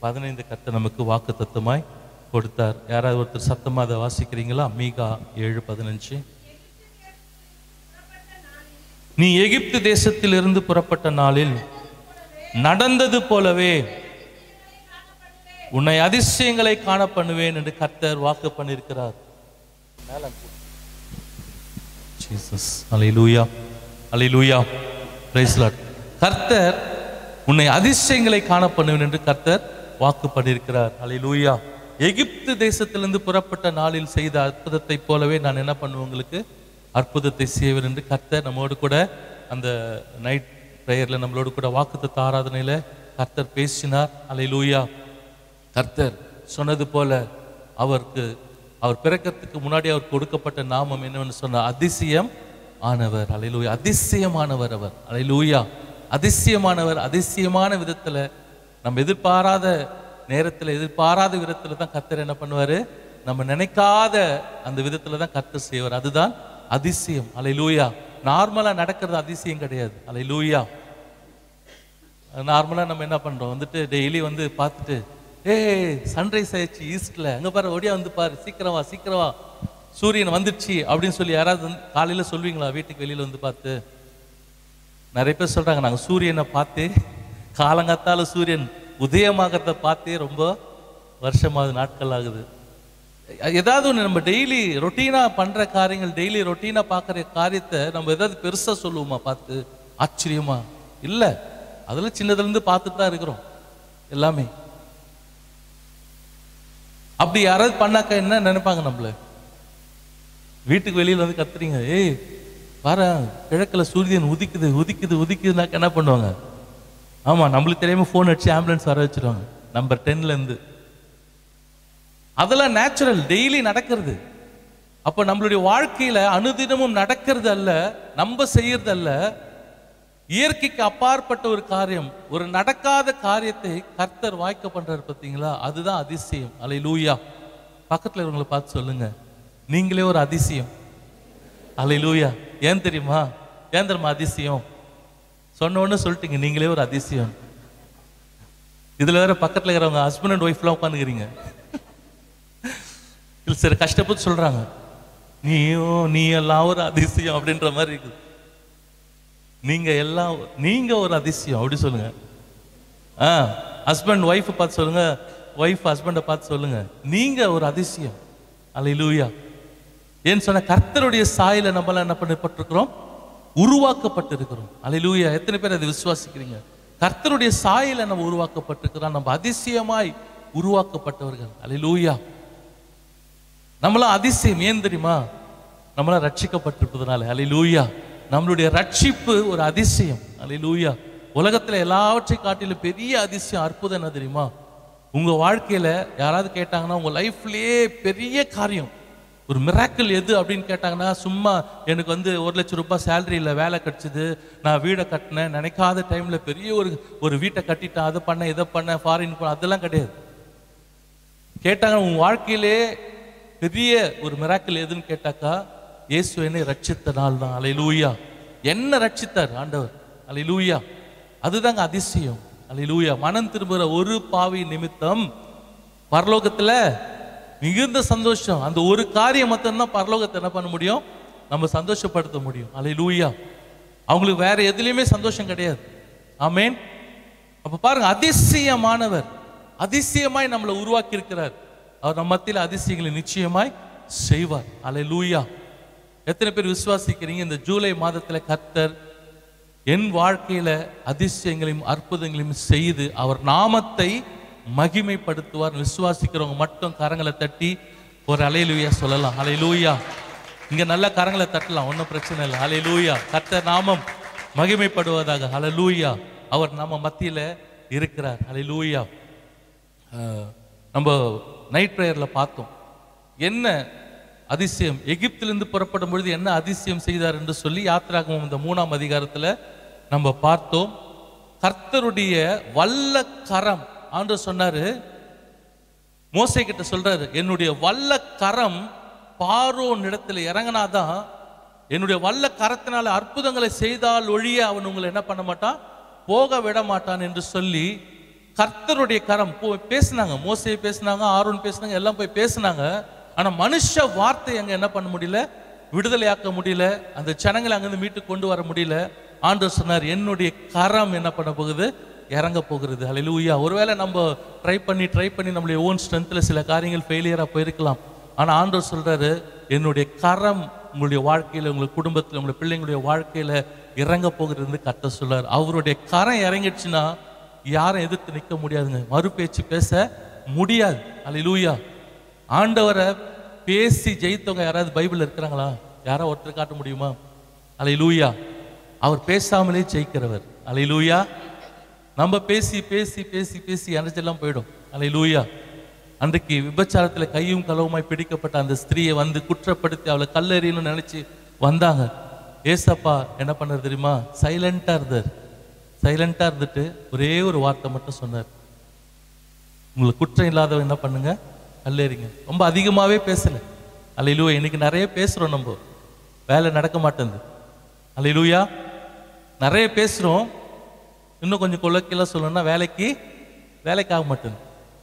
15 கர்த்தர் நமக்கு வாக்கு தத்தமாய் கொடுத்தார். யாராவது ஒருத்தர் சத்தமா அதை வாசிக்கிறீங்களா? மீகா 7:15. நீ எகிப்து தேசத்திலிருந்து புறப்பட்ட நாளில் நடந்தது போலவே உன்னை அதிசயங்களை காண பண்ணுவேன் என்று கர்த்தர் வாக்கு பண்ணியிருக்கிறார். Jesus, alleluia, alleluia, praise Lord. கர்த்தர் உன்னை அதிசயங்களை காண பண்ணுவேன் என்று கர்த்தர் வாக்கு பண்ணியிருக்கிறார். அல்லேலூயா. எகிப்து தேசத்திலிருந்து புறப்பட்ட நாளில் செய்த அற்புதத்தை போலவே நான் என்ன பண்ணுவேன், உங்களுக்கு அற்புதத்தை செய்வேன் என்று கர்த்தர் நம்மோடு கூட அந்த நைட் பிரேயர்ல நம்மளோடு கூட வாக்குத்தத்த ஆராதனையில கர்த்தர் பேசினார். அல்லேலூயா. கர்த்தர் சொன்னது போல அவர் பிறக்கிறதுக்கு முன்னாடி அவர் கொடுக்கப்பட்ட நாமம் என்னவென்று சொன்னார், அதிசயம் ஆனவர். அல்லேலூயா. அதிசயமானவர் அவர். அல்லேலூயா. அதிசயமானவர். அதிசயமான விதத்துல நம்ம எதிர்பாராத நேரத்துல எதிர்பாராத விதத்துல தான் கர்த்தர் என்ன பண்ணுவாரு, நம்ம நினைக்காத அந்த விதத்துல தான் கர்த்தர் செய்வார். அதுதான் அதிசயம். அல்லேலூயா. நார்மலா நடக்கிறது அதிசயம் கிடையாது. அல்லேலூயா. நார்மலா நம்ம என்ன பண்றோம், வந்துட்டு டெய்லி வந்து பார்த்துட்டு சன்ரைஸ் ஆயிடுச்சு ஈஸ்ட்ல, அங்க பாரு ஒடியா வந்து பாரு, சீக்கிரமா சீக்கிரமா சூரியன் வந்துடுச்சு அப்படின்னு சொல்லி யாராவது காலையில சொல்வீங்களா? வீட்டுக்கு வெளியில வந்து பார்த்து நிறைய பேர் சொல்றாங்க, நாங்க சூரியனை பார்த்து காலங்காத்தால சூரியன் உதயமாகறத பார்த்தே ரொம்ப வருஷமாவது நாட்கள் ஆகுது. ஏதாவது ஒன்று நம்ம டெய்லி ரொட்டீனா பண்ற காரியங்கள், டெய்லி ரொட்டீனா பார்க்குற காரியத்தை நம்ம ஏதாவது பெருசா சொல்லுவோமா பார்த்து? ஆச்சரியமா இல்லை, அதுல சின்னதுல இருந்து பார்த்துட்டு தான் இருக்கிறோம் எல்லாமே. அப்படி யாராவது பண்ணாக்கா என்ன நினைப்பாங்க நம்மள? வீட்டுக்கு வெளியில வந்து கத்துறீங்க, பாரு கிழக்குல சூரியன் உதிக்குது உதிக்குது உதிக்குதுனாக்க என்ன பண்ணுவாங்க? ஆமா, நம்மளுக்கு தெரியாம போன் அடிச்சு ஆம்புலன்ஸ் வர வச்சிருவாங்க நம்பர் 10ல இருந்து. அதெல்லாம் நேச்சுரல், டெய்லி நடக்கிறது. அப்ப நம்மளுடைய வாழ்க்கையில அனுதினமும் நடக்கிறது அல்ல, நம்ம செய்யறது அல்ல, இயற்கைக்கு அப்பாற்பட்ட ஒரு காரியம், ஒரு நடக்காத காரியத்தை கர்த்தர் வாய்க்க பண்றாரு பார்த்தீங்களா? அதுதான் அதிசயம். அல்லேலூயா. பக்கத்துல இவங்களை பார்த்து சொல்லுங்க, நீங்களே ஒரு அதிசயம். அல்லேலூயா. ஏன் தெரியுமா? ஏன் தெரியுமா அதிசயம்? சொன்ன உடனே சொல்லிட்டீங்க, நீங்களே ஒரு அதிசயம். இதுல வேற பக்கத்துல இருக்கிறவங்க ஹஸ்பண்ட் அண்ட் ஒய்ஃப்லாம் உட்காந்துக்கிறீங்க. இல்லை சரி, கஷ்டப்பட்டு சொல்றாங்க, நீ எல்லாம் ஒரு அதிசயம் அப்படின்ற மாதிரி இருக்குது. நீங்க ஒரு அதிசயம் அப்படி சொல்லுங்க. ஹஸ்பண்ட் ஒய்ஃப் பார்த்து சொல்லுங்க, ஒய்ஃப் ஹஸ்பண்டை பார்த்து சொல்லுங்க, நீங்க ஒரு அதிசயம். அல்லேலூயா. ஏன்னு சொன்ன கர்த்தருடைய சாயல நம்மளாம் என்ன பண்ணப்பட்டிருக்கிறோம், உருவாக்கப்பட்டிருக்கிறோம். அல்லேலூயா. எத்தனை பேர் அதை விசுவாசிக்கிறீங்க? கர்த்தருடைய சாயல நம்ம உருவாக்கப்பட்டிருக்கிறோம், நம்ம அதிசயமாய் உருவாக்கப்பட்டவர்கள். அல்லேலூயா. நம்மளாம் அதிசயம். ஏன் தெரியுமா? நம்மளாம் ரட்சிக்கப்பட்டிருப்பதனால. அல்லேலூயா. நம்மளுடைய ரட்சிப்பு ஒரு அதிசயம். அல்லேலூயா. உலகத்துல எல்லாவற்றை காட்டிலும் பெரிய அதிசயம், அற்புதம் என்ன தெரியுமா? உங்க வாழ்க்கையில யாராவது கேட்டாங்கன்னா, உங்க லைஃப்லயே பெரிய காரியம், ஒரு மிராக்கிள் எது அப்படின்னு கேட்டாங்கன்னா, சும்மா எனக்கு வந்து 1 லட்சம் ரூபாய் சேலரியில வேலை கிடைச்சது, நான் வீடை கட்டினேன், நினைக்காத டைம்ல பெரிய ஒரு வீட்டை கட்டிட்டேன், அதை பண்ண இதை பண்ண ஃபாரின் பண்ண, அதெல்லாம் கிடையாது. கேட்டாங்க உன் வாழ்க்கையிலே பெரிய ஒரு மிராக்கிள் எதுன்னு கேட்டாக்கா, இயேசு என்னை ரட்சித்த நாள் தான். அல்லேலூயா. என்ன ரட்சித்தார் ஆண்டவர். அல்லேலூயா. அதுதாங்க அதிசயம். அல்லேலூயா. மனம் திரும்புகிற ஒரு பாவி நிமித்தம் பரலோகத்துல மிகுந்த சந்தோஷம். அந்த ஒரு காரியம் மட்டும்தான் பரலோகத்தை என்ன பண்ண முடியும், நம்ம சந்தோஷப்படுத்த முடியும். அல்லேலூயா. அவங்களுக்கு வேற எதுலையுமே சந்தோஷம் கிடையாது. ஆமேன். அப்ப பாருங்க, அதிசயமானவர் அதிசயமாய் நம்மளை உருவாக்கி இருக்கிறார். அவர் நம்ம மத்தியில் அதிசயங்களை நிச்சயமாய் செய்வார். அல்லேலூயா. எத்தனை பேர் விசுவாசிக்கிறீங்க? இந்த ஜூலை மாதத்துல கர்த்தர் என் வாழ்க்கையில அதிசயங்களையும் அற்புதங்களையும் செய்து அவர் நாமத்தை மகிமைப்படுத்துவார். விசுவாசிக்கிறவங்க மட்டும் கரங்களை தட்டி ஒரு அல்லேலூயா சொல்லலாம். அல்லேலூயா. இங்க நல்ல கரங்களை தட்டலாம், ஒன்றும் பிரச்சனை இல்லை. அல்லேலூயா. கர்த்தர் நாமம் மகிமைப்படுவதாக. அல்லேலூயா. அவர் நம்ம மத்தியில இருக்கிறார். அல்லேலூயா. நம்ம நைட் பிரேயர்ல பார்த்தோம் என்ன அதிசயம், எகிப்திலிருந்து புறப்படும் பொழுது என்ன அதிசயம் செய்தார் என்று சொல்லி யாத்திராகமம் இந்த 3ஆம் அதிகாரத்துல நம்ம பார்த்தோம். கர்த்தருடைய வல்ல கரம், ஆண்டவர் சொன்னாரு, மோசே கிட்ட சொல்றாரு, என்னுடைய வல்ல கரம் பார்வோன் இடத்துல இறங்கினாதான், என்னுடைய வல்ல கரத்தினால அற்புதங்களை செய்தால் ஒழிய அவன் உங்களை என்ன பண்ண மாட்டான், போக விட மாட்டான் என்று சொல்லி கர்த்தருடைய கரம் பேசினாங்க, மோசே பேசினாங்க, ஆரோன் பேசினாங்க, எல்லாம் போய் பேசினாங்க. ஆனா மனுஷ வார்த்தை அங்க என்ன பண்ண முடியல, விடுதலையாக்க முடியல, அந்த ஜனங்களை அங்கிருந்து மீட்டு கொண்டு வர முடியல. ஆண்டவர் சொன்னார், என்னுடைய கரம் என்ன பண்ண போகுது, இறங்க போகிறது. ஹல்லேலூயா. ஒருவேளை நம்ம ட்ரை பண்ணி நம்மளுடைய ஓன் ஸ்ட்ரென்த்ல சில காரியங்கள் ஃபெயிலியரா போயிருக்கலாம். ஆனா ஆண்டவர் சொல்றாரு, என்னுடைய கரம் உங்களுடைய வாழ்க்கையில, உங்களுடைய குடும்பத்துல, உங்களுடைய பிள்ளைங்களுடைய வாழ்க்கையில இறங்க போகிறது கர்த்தர் சொல்றாரு. அவருடைய கரம் இறங்கிடுச்சுன்னா யாரும் எதிர்த்து நிற்க முடியாதுங்க, மறு பேச்சு பேச முடியாது. ஹல்லேலூயா. ஆண்டவரை பேசி ஜெயித்தவங்க யாராவது பைபிள் இருக்கிறாங்களா? யாரோ ஒருத்தர் காட்ட முடியுமா? ஹல்லேலூயா. அவர் பேசாமலே ஜெயிக்கிறவர். ஹல்லேலூயா. நம்ம பேசி பேசி பேசி பேசி எனர்ஜெல்லாம் போயிடும். ஹல்லேலூயா. அன்றைக்கு விபச்சாரத்துல கையும் களவுமாய் பிடிக்கப்பட்ட அந்த ஸ்திரீயை வந்து குற்றப்படுத்தி அவளை கல்லெறியணும்னு நினைச்சு வந்தாங்க. ஏசப்பா என்ன பண்ணார் தெரியுமா? சைலண்டா இருந்தார். சைலண்டா இருந்துட்டு ஒரே ஒரு வார்த்தை மட்டும் சொன்னார், உங்களுக்கு குற்றம் இல்லாதவங்க என்ன பண்ணுங்க, கல்லெறிங்க. ரொம்ப அதிகமாவே பேசல. ஹல்லேலூயா. இன்னைக்கு நிறைய பேசுறோம், நம்ம வேலை நடக்க மாட்டேங்குது. ஹல்லேலூயா. நிறைய பேசுறோம், இன்னும் கொஞ்சம் கொள்ளக்கெல்லாம் சொல்லணும்னா வேலைக்கு ஆக மாட்டேங்குது.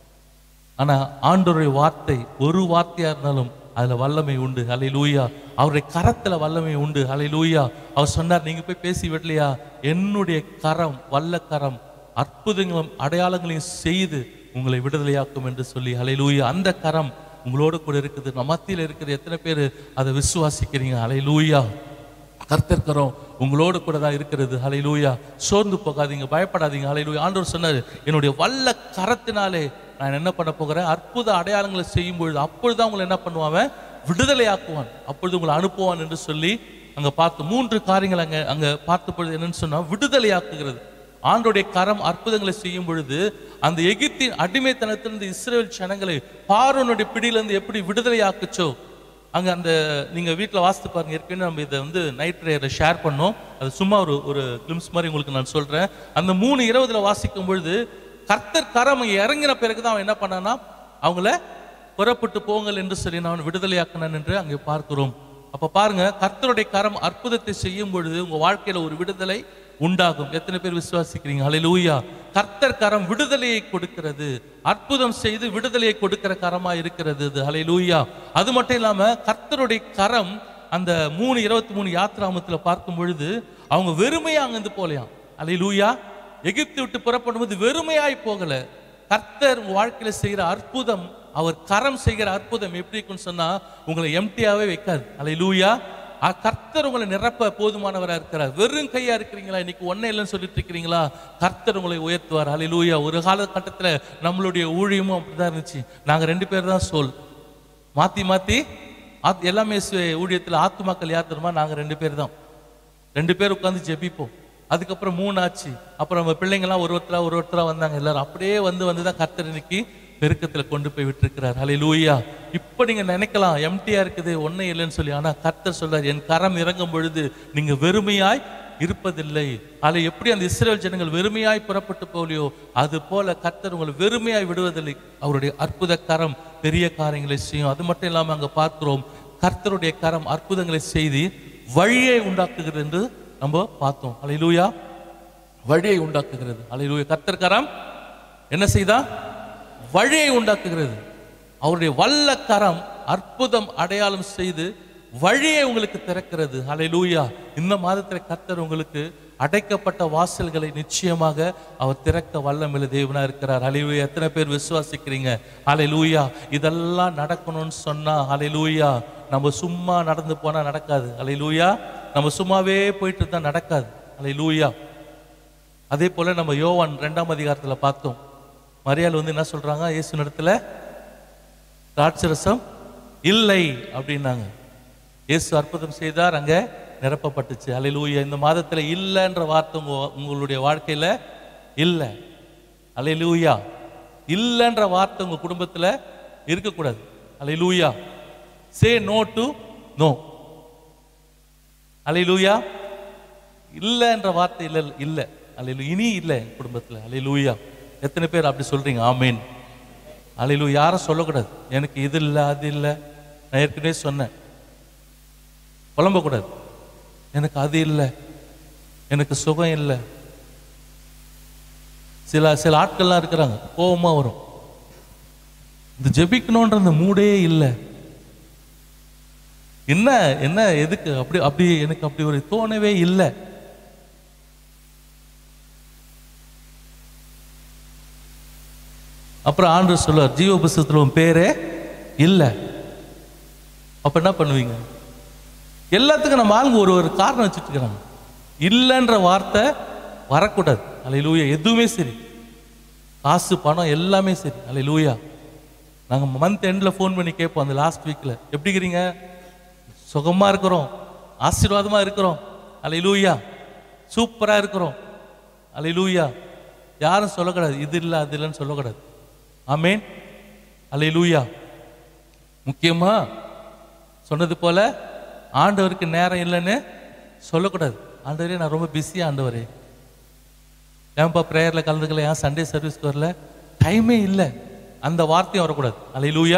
ஆனா ஆண்டவருடைய வார்த்தை ஒரு வார்த்தையா இருந்தாலும் அதுல வல்லமை உண்டு. ஹல்லேலூயா. அவருடைய கரத்துல வல்லமை உண்டு. ஹல்லேலூயா. அவர் சொன்னார், நீங்க போய் பேசி விடலையா, என்னுடைய கரம், வல்ல கரம், அற்புதங்களும் அடையாளங்களையும் செய்து உங்களை விடுதலையாக்கும் என்று சொல்லி. ஹல்லேலூயா. அந்த கரம் உங்களோட கூட இருக்குது, நம்ம மத்தியில் இருக்குது. எத்தனை பேர் அதை விசுவாசிக்கிறீங்க? ஹல்லேலூயா. கர்த்தர் கரம் உங்களோடு கூட தான் இருக்கிறது. ஹல்லேலூயா. சோர்ந்து போகாதீங்க, பயப்படாதீங்க. ஹல்லேலூயா. ஆண்டவர் சொன்னார், என்னுடைய வல்ல கரத்தினாலே நான் என்ன பண்ண போகிறேன், அற்புத அடையாளங்களை செய்யும் பொழுது அப்பொழுதுதான் உங்களை என்ன பண்ணுவான், விடுதலையாக்குவான், அப்பொழுது உங்களை அனுப்புவான் என்று சொல்லி அங்க பார்த்து 3 காரியங்கள் அங்க பார்த்த பொழுது என்னன்னு சொன்னா, விடுதலையாக்குகிறது. ஆண்டோடைய கரம் அற்புதங்களை செய்யும் பொழுது அந்த எகிப்தின் அடிமைத்தனத்திலிருந்து இஸ்ரவேல் ஜனங்களை பார்வோனுடைய பிடியிலிருந்து எப்படி விடுதலையாக்குச்சோ, அங்க அந்த நீங்க வீட்டில் வாசித்து பாருங்க. ஏற்கனவே நம்ம இதை வந்து நைட் ப்ரேயர்ல ஷேர் பண்ணோம். அது சும்மா ஒரு கிளிம்ஸ் மாதிரி உங்களுக்கு நான் சொல்றேன். அந்த 3:20 வாசிக்கும் பொழுது கர்த்தர் கரம் இறங்கின பிறகுதான் அவன் என்ன பண்ணானா, அவங்கள புறப்பட்டு போங்கள் என்று சொல்லி நான் விடுதலையாக்கினான் என்று அங்கே பார்க்கிறோம். அப்ப பாருங்க, கர்த்தருடைய கரம் அற்புதத்தை செய்யும் பொழுது உங்க வாழ்க்கையில ஒரு விடுதலை உண்டாகும். எத்தனை பேர் விசுவாசிக்கிறீங்க? ஹல்லேலூயா. கர்த்தர் கரம் விடுதலையை கொடுக்கிறது, அற்புதம் செய்து விடுதலையை கொடுக்கிற கரமா இருக்கிறது. ஹல்லேலூயா. அது மட்டும் இல்லாம கர்த்தருடைய கரம் அந்த 3:23 யாத்ராமத்துல பார்க்கும் பொழுது அவங்க வெறுமையா அங்கிருந்து போலையாம். ஹல்லேலூயா. எகிப்து விட்டு புறப்படும்போது வெறுமையாய் போகல. கர்த்தர் உங்க வாழ்க்கையில செய்கிற அற்புதம், அவர் கரம் செய்கிற அற்புதம் எப்படி இருக்குன்னு சொன்னா உங்களை எம்டியாவே வைக்காது. ஹல்லேலூயா. கர்த்தர் உங்களை நிரப்ப போதுமானவராக இருக்கிறார். வெறும் கையா இருக்கிறீங்களா, இன்னைக்கு ஒன்னே இல்லைன்னு சொல்லிட்டு இருக்கிறீங்களா, கர்த்தர் உங்களை உயர்த்துவார். ஹல்லேலூயா. ஒரு காலகட்டத்துல நம்மளுடைய ஊழியமும் அப்படிதான் இருந்துச்சு. நாங்க 2 பேர் தான் சோல், மாத்தி எல்லாமே ஊழியத்துல ஆத்துமாக்கள் யார் தெரியுமா, நாங்க 2 பேர் தான். 2 பேர் உட்காந்து ஜெபிப்போம். அதுக்கப்புறம் 3 ஆச்சு. அப்புறம் நம்ம பிள்ளைங்கள்லாம் ஒருத்தரா வந்தாங்க. எல்லாரும் அப்படியே வந்துதான் கர்த்தர் இன்னைக்கு பெருக்கத்துல கொண்டு போய் விட்டுருக்கிறார். ஹல்லேலூயா. இப்ப நீங்க நினைக்கலாம் எம்டியா இருக்குது, ஒன்னே இல்லைன்னு சொல்லி. ஆனா கர்த்தர் சொல்றார், என் கரம் இறங்கும் பொழுது நீங்க வெறுமையாய் இருப்பதில்லை. அதில் எப்படி அந்த இஸ்ரவேல் ஜனங்கள் வெறுமையாய் புறப்பட்டு போகலையோ அது போல கர்த்தர் உங்களை வெறுமையாய் விடுவதில்லை. அவருடைய அற்புத கரம் பெரிய காரியங்களை செய்யும். அது மட்டும் இல்லாம அங்க பார்க்கிறோம், கர்த்தருடைய கரம் அற்புதங்களை செய்து வழியை உண்டாக்குகிறது என்று நம்ம பார்த்தோம். ஹல்லேலூயா. வழியை உண்டாக்குகிறது. ஹல்லேலூயா. கர்த்தர் கரம் என்ன செய்தா, வழியை உண்டாக்குகிறது. அவருடைய வல்ல கரம் அற்புதம் அடையாளம் செய்து வழியை உங்களுக்கு திறக்கிறது. ஹல்லேலூயா. இந்த மாதத்தில் கர்த்தர் உங்களுக்கு அடைக்கப்பட்ட வாசல்களை நிச்சயமாக அவர் திறக்க வல்லமையுள்ள தேவனா இருக்கிறார். ஹல்லேலூயா. எத்தனை பேர் விசுவாசிக்கிறீங்க? ஹல்லேலூயா. இதெல்லாம் நடக்கணும்னு சொன்னா ஹல்லேலூயா, நம்ம சும்மா நடந்து போனா நடக்காது. ஹல்லேலூயா. நம்ம சும்மாவே போயிட்டு தான் நடக்காது. ஹல்லேலூயா. அதே போல நம்ம யோவான் 2ஆம் அதிகாரத்துல பார்த்தோம். மரியாள் வந்து என்ன சொல்றாங்க, இயேசு இடத்துல திராட்சரசம் இல்லை அப்படின்னாங்க. இயேசு அற்புதம் செய்தார், அங்க நிரப்பப்பட்டுச்சு. ஹல்லேலூயா. இந்த மாதத்துல இல்லைன்ற வார்த்தை உங்களுடைய வாழ்க்கையில இல்லை. ஹல்லேலூயா. இல்லைன்ற வார்த்தை உங்க குடும்பத்துல இருக்கக்கூடாது. Hallelujah. Say no to no. Hallelujah. இல்லைன்ற வார்த்தை இல்லை. ஹல்லேலூயா. இனி இல்லை என் குடும்பத்துல. ஹல்லேலூயா. எத்தனை பேர் அப்படி சொல்றீங்க? ஆமேன். ஹல்லேலூயா. யாரும் சொல்லக்கூடாது எனக்கு இது இல்லை அது இல்லை. நான் ஏற்கனவே சொன்னேன், புலம்பக்கூடாது. எனக்கு அது இல்லை, எனக்கு சுகம் இல்லை. சில ஆட்கள்லாம் இருக்கிறாங்க, கோபமா வரும், இந்த ஜெபிக்கணும்ன்ற அந்த மூடே இல்லை. என்ன என்ன எதுக்கு அப்படி எனக்கு அப்படி ஒரு தோணவே இல்லை. அப்புறம் ஆண்டவர் சொல்லுவார், ஜீவ புஸ்தகத்தில் உன் பேரே இல்லை. அப்ப என்ன பண்ணுவீங்க? எல்லாத்துக்கும் நம்ம ஆளுங்க ஒரு காரணம் வச்சுட்டு இருக்கிறாங்க. இல்லைன்ற வார்த்தை வரக்கூடாது. அல்லேலூயா. எதுவுமே சரி, காசு பணம் எல்லாமே சரி. அல்லேலூயா. நாங்கள் மந்த் எண்டில் ஃபோன் பண்ணி கேட்போம், அந்த லாஸ்ட் வீக்கில் எப்படி இருக்கிறீங்க? சுகமாக இருக்கிறோம், ஆசீர்வாதமாக இருக்கிறோம், அல்லேலூயா, சூப்பராக இருக்கிறோம், அல்லேலூயா. யாரும் சொல்லக்கூடாது இது இல்லை அது இல்லைன்னு சொல்லக்கூடாது. ஆமேன், அல்லேலூயா. முக்கியமா சொன்னது போல ஆண்டவருக்கு நேரம் இல்லைன்னு சொல்லக்கூடாது. ஆண்டவரே நான் ரொம்ப பிஸியா, ஆண்டவரே ஏன்பா ப்ரேயரில் கலந்துக்கல, ஏன் சண்டே சர்வீஸ்க்கு வரல, டைமே இல்லை, அந்த வார்த்தையும் வரக்கூடாது. அல்லேலூயா.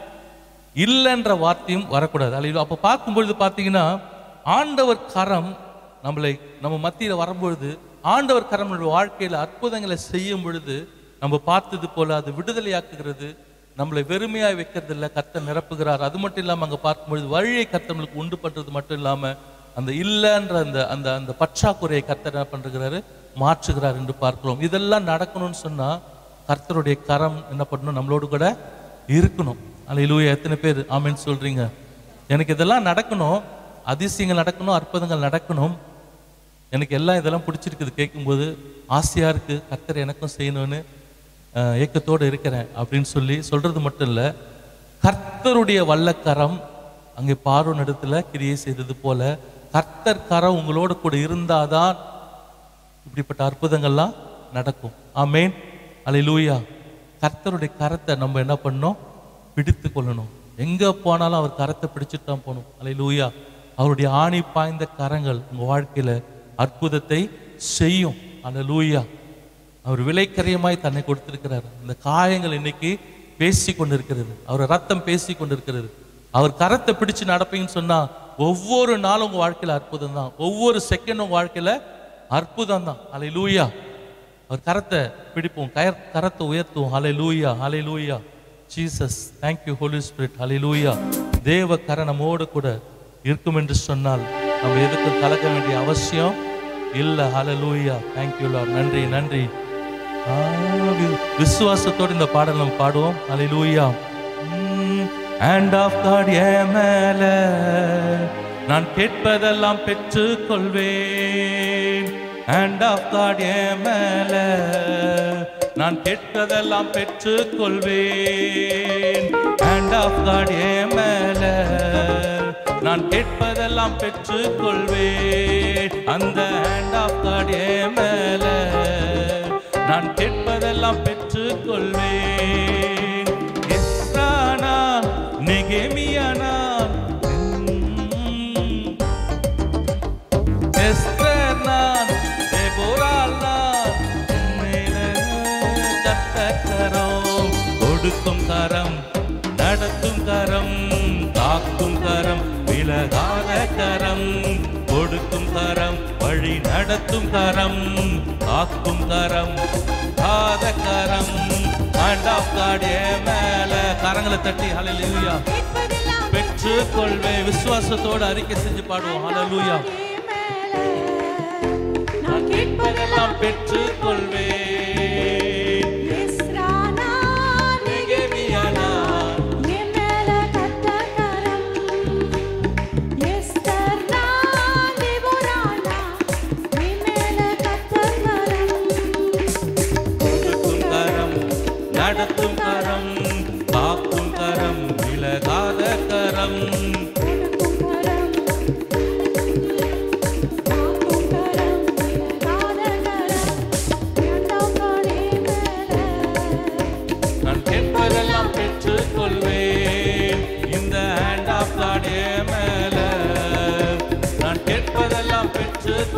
இல்லைன்ற வார்த்தையும் வரக்கூடாது. அல்லேலூயா. அப்போ பார்க்கும்பொழுது பார்த்தீங்கன்னா ஆண்டவர் கரம் நம்ம மத்தியில் வரும்பொழுது, ஆண்டவர் கரம் நம்மளுடைய வாழ்க்கையில் அற்புதங்களை செய்யும் பொழுது நம்ம பார்த்தது போல அது விடுதலையாக்குகிறது, நம்மளை வெறுமையாக வைக்கிறது இல்லை, கர்த்தர் நிரப்புகிறார். அது மட்டும் இல்லாமல் அங்கே பார்க்கும்பொழுது வழியை கர்த்தர் நம்மளுக்கு உண்டு பண்ணுறது மட்டும் இல்லாமல் அந்த இல்லைன்ற அந்த அந்த பற்றாக்குறையை கர்த்தர் என்ன பண்ணுறாரு, மாற்றுகிறார் என்று பார்க்கிறோம். இதெல்லாம் நடக்கணும்னு சொன்னால் கர்த்தருடைய கரம் என்ன பண்ணணும், நம்மளோடு கூட இருக்கணும். அல்லேலூயா. எத்தனை பேர் ஆமென் சொல்றீங்க? எனக்கு இதெல்லாம் நடக்கணும், அதிசயங்கள் நடக்கணும், அற்புதங்கள் நடக்கணும், எனக்கு எல்லாம் இதெல்லாம் பிடிச்சிருக்குது, கேட்கும்போது ஆசையாக இருக்குது, கர்த்தர் எனக்கும் செய்யணும்னு ஏக்கத்தோடு இருக்கிறேன் அப்படின்னு சொல்றது மட்டும் இல்லை, கர்த்தருடைய வல்லக்கரம் அங்கே பார்வோன் இடத்துல கிரியை செய்தது போல கர்த்தர் கரம் உங்களோட கூட இருந்தாதான் இப்படிப்பட்ட அற்புதங்கள்லாம் நடக்கும். ஆமேன், அல்லேலூயா. கர்த்தருடைய கரத்தை நம்ம என்ன பண்ணணும், பிடித்து கொள்ளணும். எங்கே போனாலும் அவர் கரத்தை பிடிச்சிட்டு தான் போகணும். அல்லேலூயா. அவருடைய ஆணி பாய்ந்த கரங்கள் உங்கள் வாழ்க்கையில் அற்புதத்தை செய்யும். அல்லேலூயா. அவர் விலைக்கரியமாய் தன்னை கொடுத்திருக்கிறார். இந்த காயங்கள் இன்னைக்கு பேசி கொண்டிருக்கிறது, அவர் ரத்தம் பேசி கொண்டிருக்கிறது. அவர் கரத்தை பிடிச்சு நடப்பீங்கன்னு சொன்னா ஒவ்வொரு நாளும் உங்க வாழ்க்கையில அற்புதம் தான், ஒவ்வொரு செகண்டும் உங்க வாழ்க்கையில அற்புதம் தான். அல்லேலூயா. அவர் கரத்தை பிடிப்போம், கரத்தை உயர்த்துவோம். Alleluia, alleluia. Jesus, thank you Holy Spirit. Alleluia. தேவ கரம் நம்மோடு கூட இருக்கும் என்று சொன்னால் நம்ம எதுக்கும் கலக்க வேண்டிய அவசியம் இல்லை. அல்லேலூயா. Thank you Lord. நன்றி, நன்றி. விசுவாசத்தோடு இந்த பாடல் நம்ம பாடுவோம். அல்லேலூயா. ஹேண்ட் ஆஃப் காட் என் மேல, நான் கேட்பதெல்லாம் பெற்றுக் கொள்வேன். ஹேண்ட் ஆஃப் காட் என் மேல, நான் கேட்பதெல்லாம் பெற்றுக் கொள்வேன். ஹேண்ட் ஆஃப் காட் என் மேல, நான் கேட்பதெல்லாம் பெற்றுக் கொள்வேன். அந்த ஹேண்ட் ஆஃப் காட் என் மேல, நான் கேட்பதெல்லாம் பெற்றுக் கொள்வேன். எஸ்ரானான் நெகேமியானான், எஸ்தர் நான், தெபோராள் நான், கர்த்தர் கரம், கொடுக்கும் கரம், நடத்தும் கரம், காக்கும் கரம், விலகாத கரம், கொடுக்கும் கரம், வழி நடத்தும் கரம், காக்கும் கரம், காத கரம். ஹேண்ட் ஆஃப் காட் என் மேல, கரங்களை தட்டி ஹல்லேலூயா பெற்றுக் கொள்வேன். விசுவாசத்தோடு அறிக்கை செஞ்சு பாடுவோம். ஹல்லேலூயா. நான் கேட்பதெல்லாம் பெற்றுக் கொள்வேன். நடத்தும் கரம், காக்கும் கரம், விலகாத கரம், நான் கேட்பதெல்லாம் பெற்றுக் கொள்வேன். இந்த ஹேண்ட் ஆஃப் காட் என் மேல, நான் கேட்பதெல்லாம் பெற்றுக்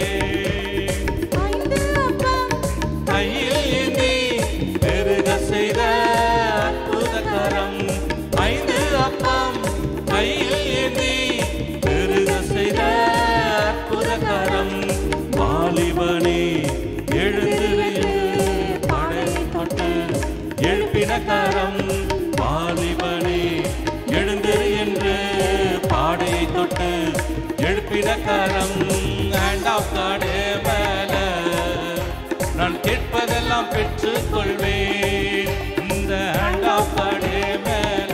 கொள்வேன். கையில் ஏந்தி பெருக செய்த கரம், வாலிபனே எழுந்திரு என்று பாடையை தொட்டு எழுப்பின கரம். ஹேண்ட் ஆஃப் காட் மேல நான் கேட்பதெல்லாம் பெற்றுக் கொள்வேன். இந்த ஹேண்ட் ஆஃப் காட் மேல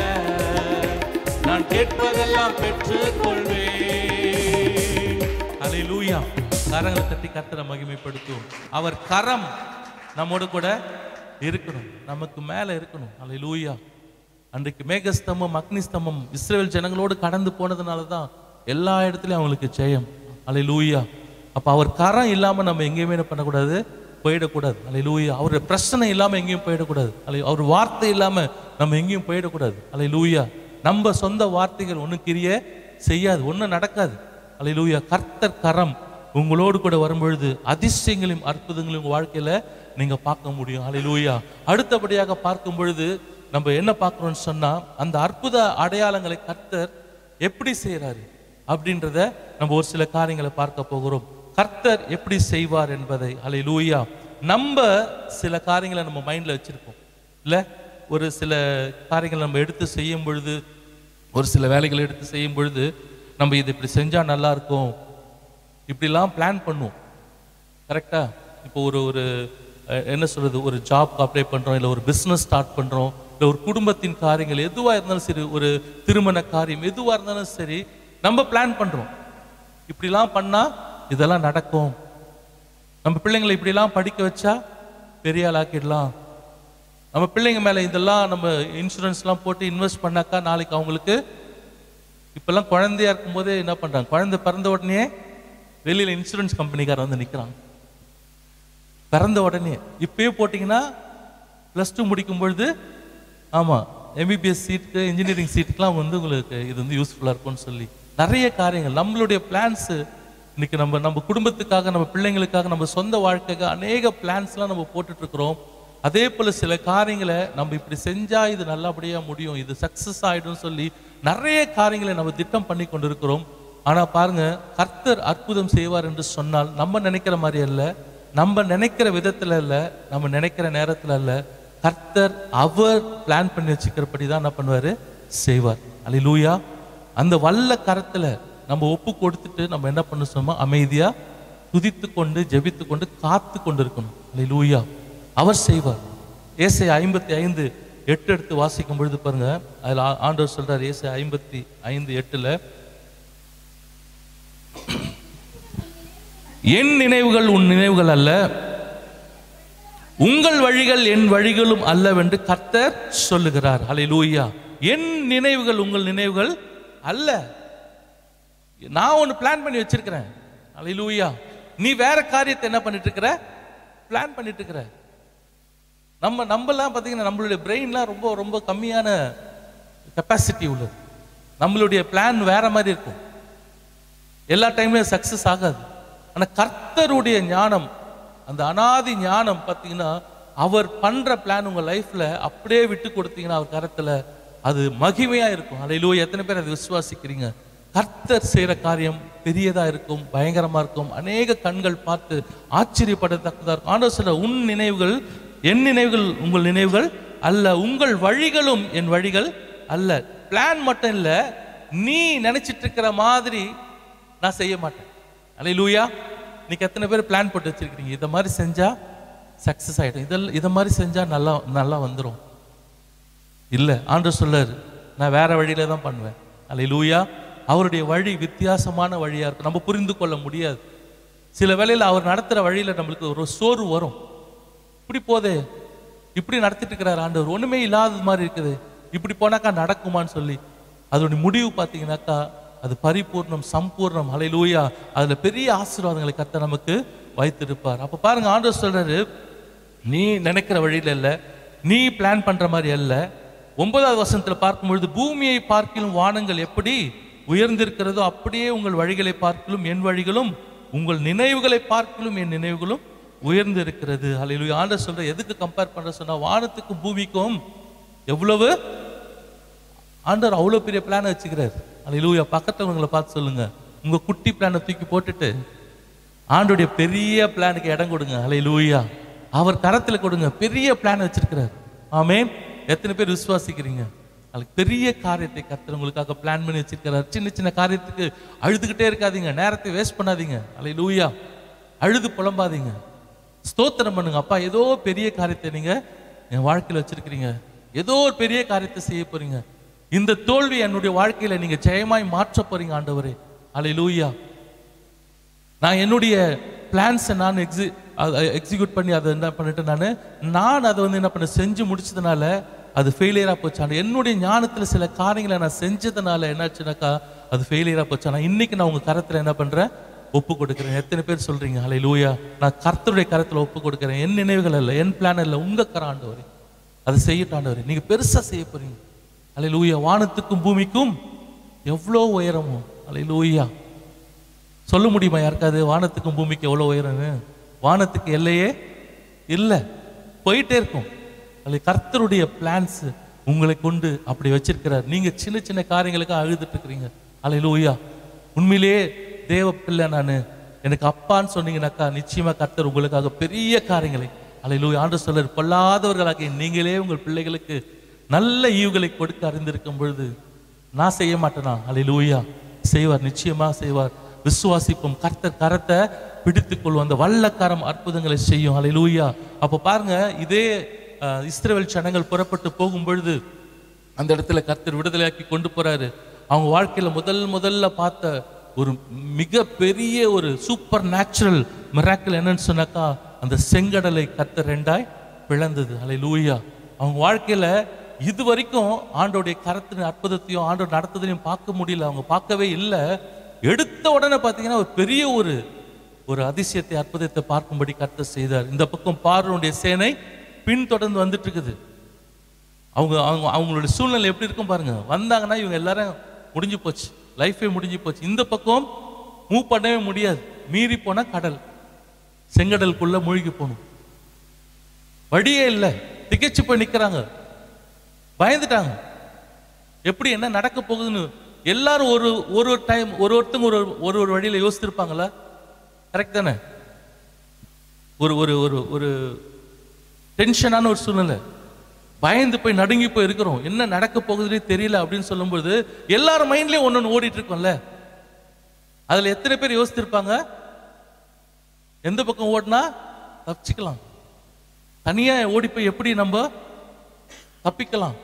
நான் கேட்பதெல்லாம் பெற்றுக் கொள்வேன். ஹல்லேலூயா. கரங்களை தட்டி கர்த்தரை மகிமைப்படுத்துவோம். அவர் கரம் நம்மோடு கூட இருக்கணும், நமக்கு மேல இருக்கணும். ஹல்லேலூயா. அன்றைக்கு மேகஸ்தம்பம் அக்னிஸ்தம்பம் இஸ்ரவேல் ஜனங்களோடு கடந்து போனதுனால தான் எல்லா இடத்துலையும் அவங்களுக்கு ஜெயம். ஹல்லேலூயா. அப்ப அவர் கரம் இல்லாம நம்ம எங்கேயுமே என்ன பண்ணக்கூடாது, போயிடக்கூடாது. ஹல்லேலூயா. அவருடைய பிரச்சனை இல்லாம எங்கேயும் போயிடக்கூடாது. அவர் வார்த்தை இல்லாம நம்ம எங்கேயும் போயிடக்கூடாது. ஹல்லேலூயா. நம்ம சொந்த வார்த்தைகள் ஒன்றும் கிரிய செய்யாது, ஒன்றும் நடக்காது. ஹல்லேலூயா. கர்த்தர் கரம் உங்களோடு கூட வரும்பொழுது அதிசயங்களையும் அற்புதங்களையும் உங்க வாழ்க்கையில நீங்க பார்க்க முடியும். ஹல்லேலூயா. அடுத்தபடியாக பார்க்கும் பொழுது நம்ம என்ன பார்க்கிறோம்னு சொன்னா, அந்த அற்புத அடையாளங்களை கர்த்தர் எப்படி செய்யறாரு அப்படின்றத நம்ம ஒரு சில காரியங்களை பார்க்க போகிறோம். கர்த்தர் எப்படி செய்வார் என்பதை. ஹல்லேலூயா. நம்ம சில காரியங்களை நம்ம மைண்ட்ல வச்சிருப்போம் இல்ல, ஒரு சில காரியங்கள் நம்ம எடுத்து செய்யும் பொழுது, ஒரு சில வேலைகளை எடுத்து செய்யும் பொழுது நம்ம இது இப்படி செஞ்சா நல்லா இருக்கும், இப்படிலாம் பிளான் பண்ணுவோம். கரெக்டா? இப்போ ஒரு என்ன சொல்றது, ஒரு ஜாப் அப்ளை பண்றோம், இல்லை ஒரு பிஸ்னஸ் ஸ்டார்ட் பண்றோம், இல்லை ஒரு குடும்பத்தின் காரியங்கள் எதுவாக இருந்தாலும் சரி, ஒரு திருமண காரியம் எதுவாக இருந்தாலும் சரி, நம்ம பிளான் பண்றோம். இப்படிலாம் பண்ணா இதெல்லாம் நடக்கும், நம்ம பிள்ளைங்களை இப்படிலாம் படிக்க வச்சா பெரிய ஆள் ஆக்கிடலாம், நம்ம பிள்ளைங்க மேல இதெல்லாம் நம்ம இன்சூரன்ஸ்லாம் போட்டு இன்வெஸ்ட் பண்ணாக்கா நாளைக்கு அவங்களுக்கு. இப்பெல்லாம் குழந்தையா இருக்கும் போதே என்ன பண்றாங்க, குழந்தை பிறந்த உடனே வெளியில இன்சூரன்ஸ் கம்பெனிக்காரர் வந்து நிக்கிறாங்க. பிறந்த உடனே இப்பயே போட்டீங்கன்னா +2 முடிக்கும் பொழுது, ஆமா எம்பிபிஎஸ் சீட்டுக்கு இன்ஜினியரிங் சீட்டுக்குலாம் வந்து உங்களுக்கு இது வந்து யூஸ்ஃபுல்லா இருக்கும்னு சொல்லி நிறைய காரியங்கள் நம்மளுடைய பிளான்ஸ் இன்னைக்கு நம்ம குடும்பத்துக்காக, நம்ம பிள்ளைங்களுக்காக, நம்ம சொந்த வாழ்க்கைக்காக அநேக பிளான்ஸ்லாம் நம்ம போட்டுட்டு இருக்கிறோம். அதே போல சில காரியங்களை நம்ம இப்படி செஞ்சா இது நல்லபடியா முடியும், இது சக்சஸ் ஆயிடும் சொல்லி நிறைய காரியங்களை நம்ம திட்டம் பண்ணி கொண்டிருக்கிறோம். ஆனா பாருங்க, கர்த்தர் அற்புதம் செய்வார் என்று சொன்னால் நம்ம நினைக்கிற மாதிரி அல்ல, நம்ம நினைக்கிற விதத்துல இல்ல, நம்ம நினைக்கிற நேரத்துல அல்ல. கர்த்தர் அவர் பிளான் பண்ணி வச்சுக்கிறபடி தான் என்ன பண்ணுவாரு, செய்வார். அல்லேலூயா. அந்த வல்ல கரத்துல நம்ம ஒப்பு கொடுத்துட்டு நம்ம என்ன பண்ண சொன்னோமா, அமைதியா துதித்து கொண்டு ஜெபித்து கொண்டு காத்து கொண்டு இருக்கணும். அல்லேலூயா. அவர் செய்வார். ஏசாயா 55:8 எடுத்து வாசிக்கும் பொழுது பாருங்க, அதுல ஆண்டவர் சொல்றார், ஏசாயா 55:8, என் நினைவுகள் உன் நினைவுகள் அல்ல, உங்கள் வழிகள் என் வழிகளும் அல்லவென்று கர்த்தர் சொல்லுகிறார். அல்லேலூயா. என் நினைவுகள் உங்கள் நினைவுகள் அல்ல. நான் ஒன்னு பிளான் பண்ணி வச்சிருக்கிறேன். அல்லேலூயா. நீ வேற காரியத்தை என்ன பண்ணிட்டு இருக்கிற, பிளான் பண்ணிட்டு இருக்கிற. நம்மலாம் பாத்தீங்கன்னா நம்மளுடைய பிரெயின்லாம் ரொம்ப ரொம்ப கம்மியான கெப்பாசிட்டி உள்ளது. நம்மளுடைய பிளான் வேற மாதிரி இருக்கும், எல்லா டைம்லயும் சக்சஸ் ஆகாது. ஆனா கர்த்தருடைய ஞானம், அந்த அனாதி ஞானம் பார்த்தீங்கன்னா, அவர் பண்ற பிளான் உங்க லைஃப்ல அப்படியே விட்டு கொடுத்தீங்கன்னா அவர் கரத்துல அது மகிமையா இருக்கும். அல்லேலூயா. எத்தனை பேர் அதை விசுவாசிக்கிறீங்க? கர்த்தர் செய்யற காரியம் பெரியதா இருக்கும், பயங்கரமா இருக்கும், அநேக கண்கள் பார்த்து ஆச்சரியப்படத்தக்கதா இருக்கும். ஆண்டவர் சொல்ற, உன் நினைவுகள் என் நினைவுகள் உங்கள் நினைவுகள் அல்ல, உங்கள் வழிகளும் என் வழிகள் அல்ல. பிளான் மட்டும் இல்ல, நீ நினைச்சிட்டு இருக்கிற மாதிரி நான் செய்ய மாட்டேன். அல்லேலூயா. இன்னைக்கு எத்தனை பேர் பிளான் போட்டு வச்சிருக்கீங்க, இதை மாதிரி செஞ்சா சக்சஸ் ஆயிடும், இதை மாதிரி செஞ்சா நல்லா வந்துடும். இல்ல, ஆண்டவர் சொல்றாரு, நான் வேற வழியில தான் பண்ணுவேன். அல்லேலூயா. அவருடைய வழி வித்தியாசமான வழியா இருக்கும், நம்ம புரிந்து கொள்ள முடியாது. சில வேளையில அவர் நடத்துற வழியில நம்மளுக்கு ஒரு சோர்வு வரும். இப்படி போதே, இப்படி நடத்திட்டு இருக்கிறார் ஆண்டவர், ஒண்ணுமே இல்லாத மாதிரி இருக்குது, இப்படி போனாக்கா நடக்குமான்னு சொல்லி அதோட முடிவு பார்த்தீங்கன்னாக்கா அது பரிபூர்ணம், சம்பூர்ணம். அல்லேலூயா. அதுல பெரிய ஆசீர்வாதங்களை கர்த்தர் நமக்கு வைத்திருப்பார். அப்ப பாருங்க, ஆண்டவர் சொல்றாரு, நீ நினைக்கிற வழியில இல்ல, நீ பிளான் பண்ற மாதிரி அல்ல. 9வது வசனத்துல பார்க்கும் பொழுது, பூமியை பார்க்கிலும் வானங்கள் எப்படி உயர்ந்திருக்கிறதோ அப்படியே உங்கள் வழிகளை பார்க்கிலும் என் வழிகளும், உங்கள் நினைவுகளை பார்க்கிலும் என் நினைவுகளும் உயர்ந்து இருக்கிறது. அல்லேலூயா. ஆண்டவர் சொல்ற, எதுக்கு கம்பேர் பண்ற சொன்னா, வானத்துக்கும் பூமிக்கும் எவ்வளவு, ஆண்டவர் அவ்வளவு பெரிய பிளான் வச்சுக்கிறார். அல்லேலூயா. பக்கத்துல உங்களை பார்த்து சொல்லுங்க, உங்க குட்டி பிளானை தூக்கி போட்டுட்டு ஆண்டோடைய பெரிய பிளானுக்கு இடம் கொடுங்க. அல்லேலூயா. அவர் கரத்துல கொடுங்க, பெரிய பிளான் வச்சிருக்கிறார். ஆமென். எத்தனை பேர் விசுவாசிக்கிறீங்க? அதுக்கு பெரிய காரியத்தை கர்த்தர் உங்களுக்காக பிளான் பண்ணி வச்சிருக்கிறார். சின்ன சின்ன காரியத்துக்கு அழுதுகிட்டே இருக்காதீங்க, நேரத்தை வேஸ்ட் பண்ணாதீங்க. அல்லேலூயா. அழுது புலம்பாதீங்க, ஸ்தோத்திரம் பண்ணுங்க. அப்பா, ஏதோ பெரிய காரியத்தை நீங்க என் வாழ்க்கையில் வச்சிருக்கிறீங்க, ஏதோ ஒரு பெரிய காரியத்தை செய்ய போறீங்க. இந்த தோல்வி என்னுடைய வாழ்க்கையில நீங்க ஜெயமாய் மாற்ற போறீங்க ஆண்டவரே. அல்லேலூயா. நான் என்னுடைய பிளான்ஸை நான் எக்ஸிக்யூட் பண்ணி அதை என்ன பண்ணிட்டேன், நான் அதை என்ன பண்ண செஞ்சு முடிச்சதுனால அது ஃபெயிலியரா போச்சு. ஆனால் என்னுடைய ஞானத்தில் சில காரியங்களை நான் செஞ்சதுனால என்னாச்சுனாக்கா அது ஃபெயிலியரா போச்சு. ஆனால் இன்னைக்கு நான் உங்க கரத்தில் என்ன பண்றேன், ஒப்பு கொடுக்குறேன். எத்தனை பேர் சொல்றீங்க அல்லேலூயா? நான் கர்த்தருடைய கரத்தில் ஒப்பு கொடுக்குறேன். என் நினைவுகள் இல்லை, என் பிளான் இல்லை, உங்க கரம் ஆண்டவரே. அதை செய்யட்டும் ஆண்டவரே. நீங்க பெருசா செய்ய போறீங்க. அல்லேலூயா. வானத்துக்கும் பூமிக்கும் எவ்வளோ உயரமோ. அல்லேலூயா. சொல்ல முடியுமா யாருக்காவது வானத்துக்கும் பூமிக்கு எவ்வளோ உயரம்னு? வானத்துக்கு எல்லையே இல்லை, போயிட்டே இருக்கும். அது கர்த்தருடைய பிளான்ஸ் உங்களை கொண்டு அப்படி வச்சிருக்கிறார். நீங்க சின்ன சின்ன காரியங்களுக்கு அழுதுட்டு இருக்கிறீங்க. அல்லேலூயா. உண்மையிலேயே தேவ பிள்ளை நான், எனக்கு அப்பான்னு சொன்னீங்கன்னாக்கா நிச்சயமா கர்த்தர் உங்களுக்காக பெரிய காரியங்களை, அல்லேலூயா, ஆண்டவர் சொல்றார், பொல்லாதவர்களாக நீங்களே உங்கள் பிள்ளைகளுக்கு நல்ல ஈவுகளை கொடுக்க அறிந்திருக்கும் பொழுது நான் செய்ய மாட்டேனா? அல்லேலூயா. செய்வார், நிச்சயமா செய்வார். விசுவாசிப்போம். கர்த்தர் கரத்தை பிடித்துக் கொள்வோம். அந்த வல்லக்கரம் அற்புதங்களை செய்யும். அல்லேலூயா. அப்ப பாருங்க, இதே இஸ்ரவேல் ஜனங்கள் புறப்பட்டு போகும் பொழுது அந்த இடத்துல கர்த்தர் விடுதலையாக்கி கொண்டு போறாரு. அவங்க வாழ்க்கையில முதல்ல பார்த்த ஒரு மிக பெரிய ஒரு சூப்பர் நேச்சுரல் மிராக்கிள் என்னன்னு சொன்னாக்கா, அந்த செங்கடலை கர்த்தர் ரெண்டாய் பிளந்தது. அல்லேலூயா. அவங்க வாழ்க்கையில இது வரைக்கும் ஆண்டோடைய கரத்தின் அற்புதத்தையும் ஆண்டோட நடத்துதலையும் பார்க்க முடியல, அவங்க பார்க்கவே இல்லை. எடுத்த உடனே பார்த்தீங்கன்னா ஒரு பெரிய ஒரு அதிசயத்தை அற்புதத்தை பார்க்கும்படி கர்த்தர் செய்தார். இந்த பக்கம் பார்வோனுடைய சேனை பின்தொடர்ந்து வந்துட்டு இருக்குது. அவங்களுடைய சூழ்நிலை எப்படி இருக்கும் பாருங்க. வந்தாங்கன்னா இவங்க எல்லாரும் முடிஞ்சு போச்சு, லைஃபே முடிஞ்சு போச்சு. இந்த பக்கம் மூவ் பண்ணவே முடியாது, மீறி போன கடல், செங்கடலுக்குள்ள மூழ்கி போகணும், வழியே இல்லை, திகைச்சு போய் நிக்கிறாங்க, பயந்துட்டாங்க. எப்படி என்ன நடக்க போகுதுன்னு எல்லாரும் ஒரு டைம் ஒருத்தங்க ஒரு வழியில யோசிச்சிருப்பாங்களா? கரெக்ட் தானே? ஒரு டென்ஷனான ஒரு சூழ்நிலை, பயந்து போய் நடுங்கி போய் இருக்கிறோம், என்ன நடக்க போகுதுன்னே தெரியல அப்படின்னு சொல்லும்போது எல்லாரும் மைண்ட்லயும் ஒன்னொன்னு ஓடிட்டு இருக்கோம்ல. அதுல எத்தனை பேர் யோசிச்சிருப்பாங்க, எந்த பக்கம் ஓடினா தப்பிச்சுக்கலாம், தனியா ஓடி போய் எப்படி நம்ம தப்பிக்கலாம்,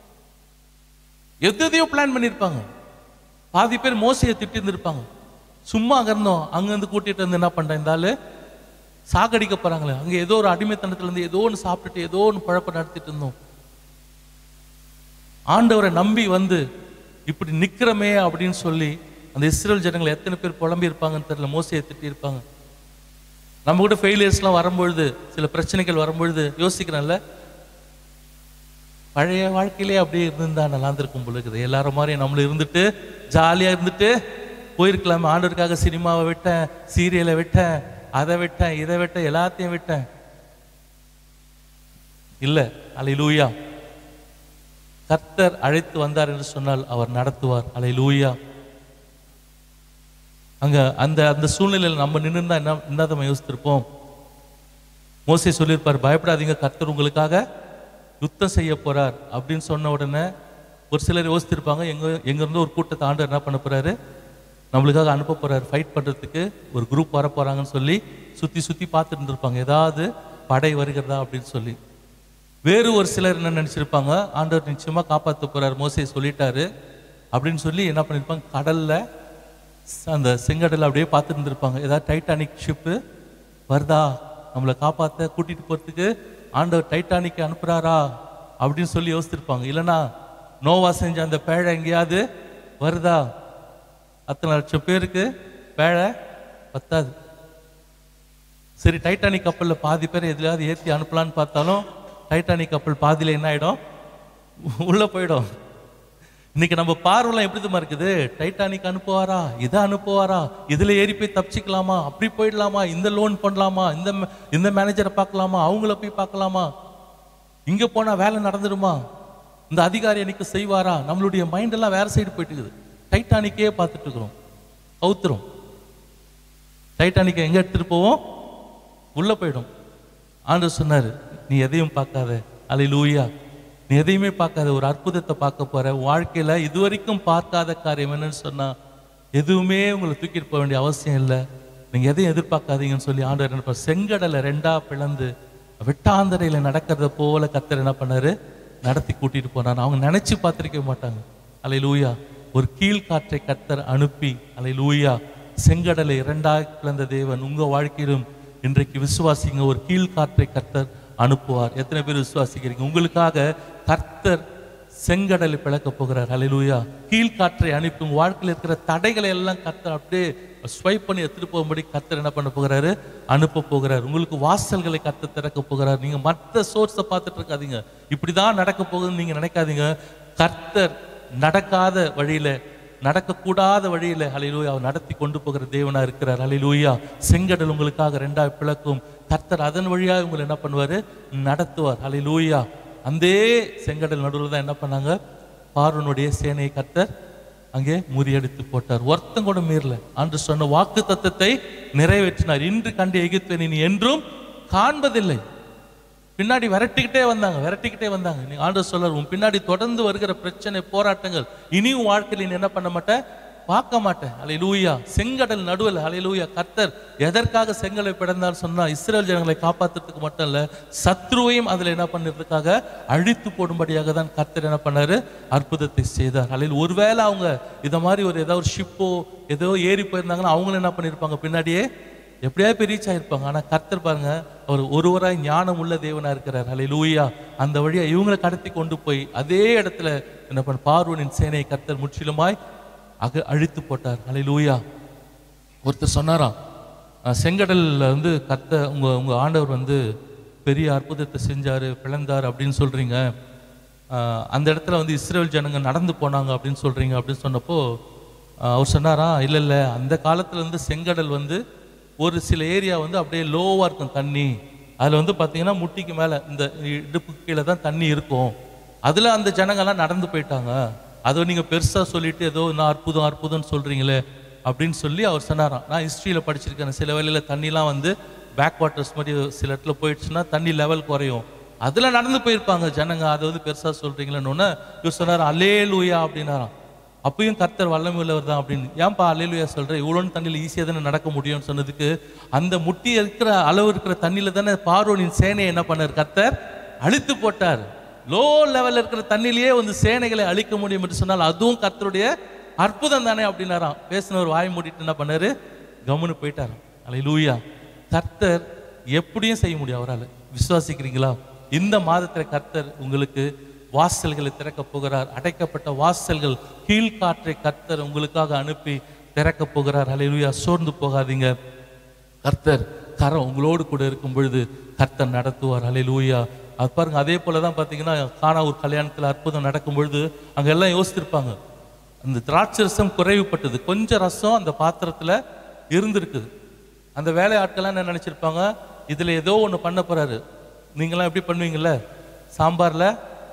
எதையோ பிளான் பண்ணிருப்பாங்க. பாதி பேர் மோசையை திட்டி இருந்திருப்பாங்க. சும்மா அங்க இருந்தோம், அங்க இருந்து கூட்டிட்டு வந்து என்ன பண்றேன், இந்த ஆளு சாகடிக்க போறாங்களே, அங்க ஏதோ ஒரு அடிமைத்தனத்துல இருந்து ஏதோ ஒன்று சாப்பிட்டுட்டு ஏதோ ஒன்று பழப்பம் நடத்திட்டு இருந்தோம். ஆண்டவரை நம்பி வந்து இப்படி நிக்கிறமே அப்படின்னு சொல்லி அந்த இஸ்ரேல் ஜனங்களை எத்தனை பேர் புலம்பி இருப்பாங்கன்னு தெரியல, மோசையை திட்டி இருப்பாங்க. நம்ம கூட ஃபெயிலியர்ஸ்லாம் வரும்பொழுது, சில பிரச்சனைகள் வரும்பொழுது யோசிக்கிறேன்ல, பழைய வாழ்க்கையிலே அப்படியே இருந்திருந்தா நல்லா இருந்திருக்கும் போல இருக்குது. எல்லாரும் மாதிரி நம்மளும் இருந்துட்டு ஜாலியா இருந்துட்டு போயிருக்கலாமே. ஆண்டவருக்காக சினிமாவை விட்டேன், சீரியலை விட்டேன், அதை விட்டேன், இதை விட்டேன், எல்லாத்தையும் விட்டேன். இல்ல. அல்லேலூயா. கர்த்தர் அழைத்து வந்தார் என்று சொன்னால் அவர் நடத்துவார். அல்லேலூயா. அங்க அந்த சூழ்நிலையில் நம்ம நின்றுதான் என்னதான் யோசித்திருப்போம். மோசே சொல்லியிருப்பார், பயப்படாதீங்க, கர்த்தர் உங்களுக்காக யுத்தம் செய்ய போறார் அப்படின்னு சொன்ன உடனே ஒரு சிலர் யோசித்திருப்பாங்க, எங்க இருந்து ஒரு கூட்டத்தை ஆண்டவர் என்ன பண்ண போறாரு, நம்மளுக்காக அனுப்ப போறாரு, ஃபைட் பண்றதுக்கு ஒரு குரூப் வர போறாங்கன்னு சொல்லி சுத்தி பார்த்துட்டு இருந்திருப்பாங்க, ஏதாவது படை வருகிறதா அப்படின்னு சொல்லி. வேறு ஒரு சிலர் என்ன நினைச்சிருப்பாங்க, ஆண்டவர் நிச்சயமா காப்பாற்ற போறாரு, மோசே சொல்லிட்டாரு அப்படின்னு சொல்லி என்ன பண்ணிருப்பாங்க, கடல்ல அந்த செங்கடல் அப்படியே பார்த்துட்டு இருந்திருப்பாங்க, ஏதாவது டைட்டானிக் ஷிப்பு வருதா நம்மளை காப்பாற்ற கூட்டிட்டு போறதுக்கு ஆண்டவர் டைட்டானிக் அனுப்புறாரா அப்படின்னு சொல்லி யோசிச்சிருப்பாங்க. இல்லைன்னா நோவா செஞ்ச அந்த பேழை எங்கேயாவது வருதா, அத்தனை லட்சம் பேருக்கு பேழை பத்தாது. சரி, டைட்டானிக் கப்பல்ல பாதி பேர் எதுலையாவது ஏற்றி அனுப்பலான்னு பார்த்தாலும் டைட்டானிக் கப்பல் பாதியில என்ன ஆயிடும், உள்ள போயிடும். இன்னைக்கு நம்ம பார்வைலாம் எப்படி தான் இருக்குது, டைட்டானிக் அனுப்புவாரா, இதை அனுப்புவாரா, இதுல ஏறி போய் தப்பிச்சுக்கலாமா, அப்படி போயிடலாமா, இந்த லோன் பண்ணலாமா, இந்த மேனேஜரை பார்க்கலாமா, அவங்கள போய் பார்க்கலாமா, இங்க போனா வேலை நடந்துடுமா, இந்த அதிகாரி எனக்கு செய்வாரா, நம்மளுடைய மைண்ட் எல்லாம் வேற சைடு போயிட்டு இருக்குது. டைட்டானிக்கே பார்த்துட்டு இருக்கிறோம், கவுத்துரும். டைட்டானிக்கை எங்க எடுத்துட்டு போவோம், உள்ள போயிடும். ஆண்டவர் சொன்னாரு, நீ எதையும் பார்க்காத. அல்லேலூயா. நீ எதையுமே பார்க்காத, ஒரு அற்புதத்தை பார்க்க போற. வாழ்க்கையில இதுவரைக்கும் பார்க்காத காரியம் என்னன்னு சொன்னா, எதுவுமே உங்களை தூக்கிட்டு போக வேண்டிய அவசியம் இல்லை. நீங்க எதையும் எதிர்பார்க்காதீங்கன்னு சொல்லி ஆண்டவர் என்ன பண்ணார், செங்கடலை 2ஆ பிளந்து வெட்டாந்தரையில நடக்கிறத போல கர்த்தர் என்ன பண்ணாரு, நடத்தி கூட்டிட்டு போனார். அவங்க நினைச்சு பார்த்திருக்க மாட்டாங்க. அல்லேலூயா. ஒரு கீழ்காற்றை கர்த்தர் அனுப்பி, அல்லேலூயா, செங்கடலை 2ஆ பிளந்த தேவன் உங்க வாழ்க்கையிலும் இன்றைக்கு விசுவாசிங்க, ஒரு கீழ்காற்றை கர்த்தர் அனுப்புவார். எத்தனை பேர் விசுவாசிக்கிறீங்க? உங்களுக்காக கர்த்தர் செங்கடலை பிளக்க போகிறார். அல்லேலூயா. கீழ்காற்றை அனுப்பி உங்க வாழ்க்கையில் இருக்கிற தடைகளை எல்லாம் கர்த்தர் அப்படியே ஸ்வைப் பண்ணி எடுத்துட்டு போகும்படி கர்த்தர் என்ன பண்ண போகிறாரு, அனுப்ப போகிறார். உங்களுக்கு வாசல்களை கர்த்தர் திறக்க போகிறார். நீங்க மற்ற சோர்ஸை பார்த்துட்டு இருக்காதீங்க, இப்படிதான் நடக்க போகுதுன்னு நீங்க நினைக்காதீங்க. கர்த்தர் நடக்காத வழியில, நடக்கக்கூடாத வழியில அல்லேலூயா அவர் நடத்தி கொண்டு போகிற தேவனா இருக்கிறார். அல்லேலூயா. செங்கடல் உங்களுக்காக 2ஆ பிளக்கும். கர்த்தர் அதன் வழியாக உங்களை என்ன பண்ணுவாரு, நடத்துவார். அல்லேலூயா. அந்த செங்கடல் நடுவில் தான் என்ன பண்ணாங்க, பார்வோனுடைய சேனையை கர்த்தர் அங்கே முறியடித்து போட்டார். ஒருத்தம் கூட மீறல. அன்று சொன்ன வாக்கு தத்தத்தை நிறைவேற்றினார். இன்று கண்டு எகிப்தை நீ என்றும் காண்பதில்லை. பின்னாடி விரட்டிக்கிட்டே வந்தாங்க. நீ ஆண்டவர் சொல்றார், உன் பின்னாடி தொடர்ந்து வருகிற பிரச்சனை, போராட்டங்கள் இனியும் வாழ்க்கையில் நீ என்ன பண்ண மாட்டேன், பார்க்க மாட்டேன். அல்லேலூயா. செங்கடல் நடுவில் அல்லேலூயா. கர்த்தர் எதற்காக செங்கலை பிளந்தார் சொன்னா, இஸ்ரவேல் ஜனங்களை காப்பாற்றுறதுக்கு மட்டும் இல்ல, சத்ருவையும் அதுல என்ன பண்ணுறதுக்காக அழித்து போடும்படியாக தான் கர்த்தர் என்ன பண்ணாரு, அற்புதத்தை செய்தார். அல்லேலூயா. ஒருவேளை அவங்க இத மாதிரி ஏதாவது ஒரு ஷிப்போ ஏதோ ஏறி போயிருந்தாங்கன்னா அவங்களும் என்ன பண்ணிருப்பாங்க, பின்னாடியே எப்படியாவது போய் ரீச் ஆயிருப்பாங்க. ஆனா கர்த்தர் பாருங்க, அவர் ஒருவராய் ஞானம் உள்ள தேவனா இருக்கிறார். அல்லேலூயா. அந்த வழியா இவங்களை கடத்தி கொண்டு போய் அதே இடத்துல என்ன பண்ண, பார்வோனின் சேனையை கர்த்தர் முற்றிலுமாய் அழித்து போட்டார். அல்லேலூயா. ஒருத்தர் சொன்னாராம், செங்கடல்ல கர்த்தர் உங்க ஆண்டவர் பெரிய அற்புதத்தை செஞ்சாரு, பிளந்தார் அப்படின்னு சொல்றீங்க, அந்த இடத்துல இஸ்ரவேல் ஜனங்க நடந்து போனாங்க அப்படின்னு சொல்றீங்க அப்படின்னு சொன்னப்போ அவர் சொன்னாராம், இல்ல அந்த காலத்துல செங்கடல் ஒரு சில ஏரியா அப்படியே லோவா இருக்கும் தண்ணி. அதுல பாத்தீங்கன்னா முட்டிக்கு மேல இந்த இடுப்பு கீழே தான் தண்ணி இருக்கும். அதுல அந்த ஜனங்கள்லாம் நடந்து போயிட்டாங்க. அதை நீங்க பெருசா சொல்லிட்டு ஏதோ நான் அற்புதம்னு சொல்றீங்களே அப்படின்னு சொல்லி அவர் சொன்னாராம். நான் ஹிஸ்டரியில படிச்சிருக்கேன், சில வேளையில தண்ணிலாம் பேக் வாட்டர்ஸ் மாதிரி சில இடத்துல போயிடுச்சுன்னா தண்ணி லெவல் குறையும், அதுல நடந்து போயிருப்பாங்க ஜனங்க, அதை பெருசா சொல்றீங்களேன்னு இவர் சொன்னார். அல்லேலூயா அப்படின்னாராம். அப்பயும் கர்த்தர் வல்லமை உள்ளவர் தான் அப்படின்னு. ஏன்பா அல்லேலூயா சொல்றேன், இவ்வளோன்னு தண்ணியில் ஈஸியாக தானே நடக்க முடியும்னு சொன்னதுக்கு, அந்த முட்டி இருக்கிற அளவு இருக்கிற தண்ணியில தானே பார்வோனின் சேனையை என்ன பண்ணார், கர்த்தர் அழித்து போட்டார். லோ லெவலில் இருக்கிற தண்ணிலேயே சேனைகளை அழிக்க முடியும் என்று சொன்னால் அதுவும் கர்த்தருடைய அற்புதம் தானே அப்படின்னாராம். பேசினவர் வாய் மூடிட்டு என்ன பண்ணாரு, கம்முன்னு போயிட்டாராம். அல்லேலூயா. கர்த்தர் எப்படியும் செய்ய முடியும் அவரால். விசுவாசிக்கிறீங்களா? இந்த மாதத்தில் கர்த்தர் உங்களுக்கு வாசல்களை திறக்க போகிறார். அடைக்கப்பட்ட வாசல்கள், கீழ்காற்றை கர்த்தர் உங்களுக்காக அனுப்பி திறக்க போகிறார். அல்லேலூயா. சோர்ந்து போகாதீங்க. கர்த்தர் கரம் உங்களோடு கூட இருக்கும் பொழுது கர்த்தர் நடத்துவார். அல்லேலூயா. அது பாருங்க, அதே போலதான் பாத்தீங்கன்னா கானா ஒரு கல்யாணத்துல அற்புதம் நடக்கும் பொழுது அங்க எல்லாம் யோசித்திருப்பாங்க, அந்த திராட்சை ரசம் குறைவுபட்டது, கொஞ்சம் ரசம் அந்த பாத்திரத்துல இருந்திருக்குது. அந்த வேலை ஆட்கள்லாம் என்ன நினைச்சிருப்பாங்க, இதுல ஏதோ ஒண்ணு பண்ண போறாரு. நீங்களாம் எப்படி பண்ணுவீங்கல்ல, சாம்பார்ல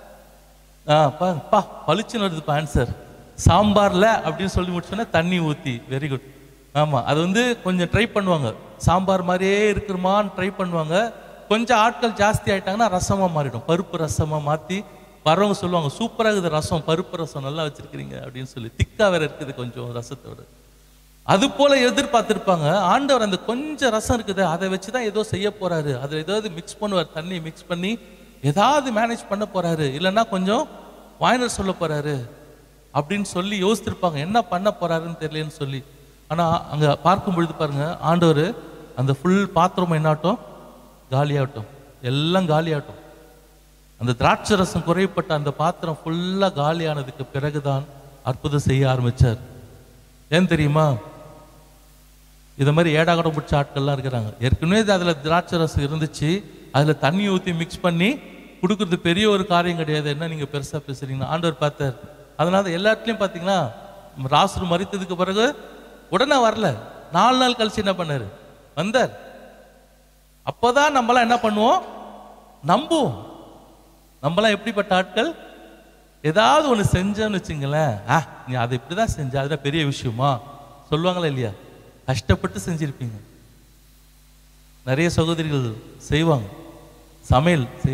பளிச்சுன்னு வருதுப்பா ஆன்சர், சாம்பார்ல அப்படின்னு சொல்லி முடிச்சோன்னா தண்ணி ஊத்தி, வெரி குட். ஆமா, அது கொஞ்சம் ட்ரை பண்ணுவாங்க, சாம்பார் மாதிரியே இருக்குமான்னு ட்ரை பண்ணுவாங்க. கொஞ்சம் ஆட்கள் ஜாஸ்தி ஆயிட்டாங்கன்னா ரசமா மாறிடும், பருப்பு ரசமா மாத்தி வரவங்க சொல்லுவாங்க, சூப்பரா இருக்குது ரசம், பருப்பு ரசம் நல்லா வச்சிருக்கிறீங்க அப்படின்னு சொல்லி. திக்கா வேற இருக்குது கொஞ்சம் ரசத்தோட. அது போல எதிர்பார்த்திருப்பாங்க. ஆண்டவர் அந்த கொஞ்சம் ரசம் இருக்குது அதை வச்சுதான் ஏதோ செய்ய போறாரு, அதுல ஏதாவது மிக்ஸ் பண்ணுவார், தண்ணி மிக்ஸ் பண்ணி ஏதாவது மேனேஜ் பண்ண போறாரு, இல்லைன்னா கொஞ்சம் வாயினர் சொல்ல போறாரு அப்படின்னு சொல்லி யோசித்திருப்பாங்க, என்ன பண்ண போறாருன்னு தெரியலன்னு சொல்லி. ஆனா அங்க பார்க்கும் பொழுது பாருங்க, ஆண்டவர் அந்த ஃபுல் பாத்திரம் என்னாட்டும், காலியாகட்டும், எல்லாம் காலியாகட்டும். அந்த திராட்சை ரசம் குறைப்பட்ட அந்த பாத்திரம் ஃபுல்லா காலியானதுக்கு பிறகுதான் அற்புதம் செய்ய ஆரம்பிச்சார். ஏன் தெரியுமா? இதை மாதிரி ஏடாகடம் பிடிச்ச ஆட்கள்லாம் இருக்கிறாங்க. ஏற்கனவே அதுல திராட்சை ரசம் இருந்துச்சு, அதுல தண்ணி ஊற்றி மிக்ஸ் பண்ணி கொடுக்கறது பெரிய ஒரு காரியம் கிடையாது, என்ன நீங்க பெருசா பேசுறீங்கன்னா. ஆண்டவர் பார்த்தார். அதனால எல்லா இடத்துலையும் பார்த்தீங்கன்னா ராசு மரித்ததுக்கு பிறகு உடனே வரல, 4 நாள் கழிச்சு என்ன பண்ணாரு, வந்தார். அப்போதான் நம்மளாம் என்ன பண்ணுவோம், நம்புவோம். நம்மளாம் எப்படிப்பட்ட ஆட்கள், ஏதாவது ஒன்று செஞ்சோன்னு வச்சுங்களேன், நீ அதை இப்படிதான் செஞ்ச, அதுதான் பெரிய விஷயமா சொல்லுவாங்களா இல்லையா? கஷ்டப்பட்டு செஞ்சிருப்பீங்க. நிறைய சகோதரிகள் செய்வாங்க, சமையல் செய்வாங்க,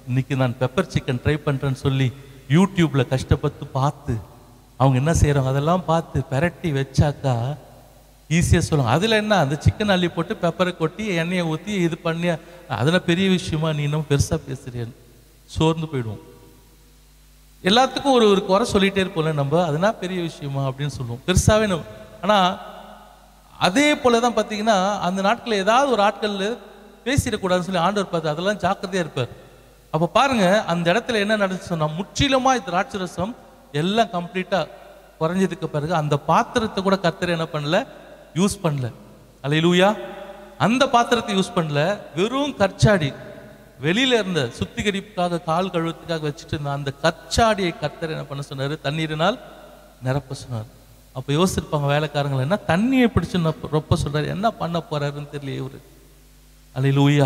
இன்னைக்கு நான் பெப்பர் சிக்கன் ட்ரை பண்ணுறேன்னு சொல்லி யூடியூப்ல கஷ்டப்பட்டு பார்த்து அவங்க என்ன செய்கிறாங்க அதெல்லாம் பார்த்து பெரட்டி வச்சாக்கா ஈஸியாக சொல்லுவாங்க. அதில் என்ன அந்த சிக்கன் அள்ளி போட்டு பெப்பரை கொட்டி எண்ணெயை ஊற்றி இது பண்ணி அதில் பெரிய விஷயமா நீ இன்னும் பெருசாக பேசுறியன்னு சோர்ந்து போயிடுவோம். எல்லாத்துக்கும் ஒரு ஒரு குறை சொல்லிகிட்டே இருப்போம்ல நம்ம, அதனால் பெரிய விஷயமா அப்படின்னு சொல்லுவோம் பெருசாகவே நம்ம. ஆனால் அதே போல தான் பார்த்தீங்கன்னா அந்த நாட்களில் ஏதாவது ஒரு ஆட்கள் பேசிடக்கூடாதுன்னு சொல்லி ஆண்டவர் பார்த்து அதெல்லாம் ஜாக்கிரதையாக இருப்பார். அப்போ பாருங்க அந்த இடத்துல என்ன நடந்துச்சு சொன்னால் முற்றிலுமா திராட்சரசம் எல்லாம் கம்ப்ளீட்டாக குறைஞ்சதுக்கு பிறகு அந்த பாத்திரத்தை கூட கர்த்தர் என்ன பண்ணல, யூஸ் பண்ணல. அல்லேலூயா. அந்த பாத்திரத்தை யூஸ் பண்ணல, வெறும் கற்சாடி வெளியில இருந்த சுத்திகரிப்புக்காக கால் கழுவத்துக்காக வச்சுட்டு இருந்த அந்த கற்சாடியை கர்த்தர் என்ன பண்ண சொன்னாரு, தண்ணீரினால் நிரப்ப சொன்னார். அப்போ யோசிச்சிருப்பாங்க வேலைக்காரங்களை, என்ன தண்ணியை பிடிச்சு ரொப்ப சொல்றாரு, என்ன பண்ண போறாருன்னு தெரியல இவரு. அல்லேலூயா.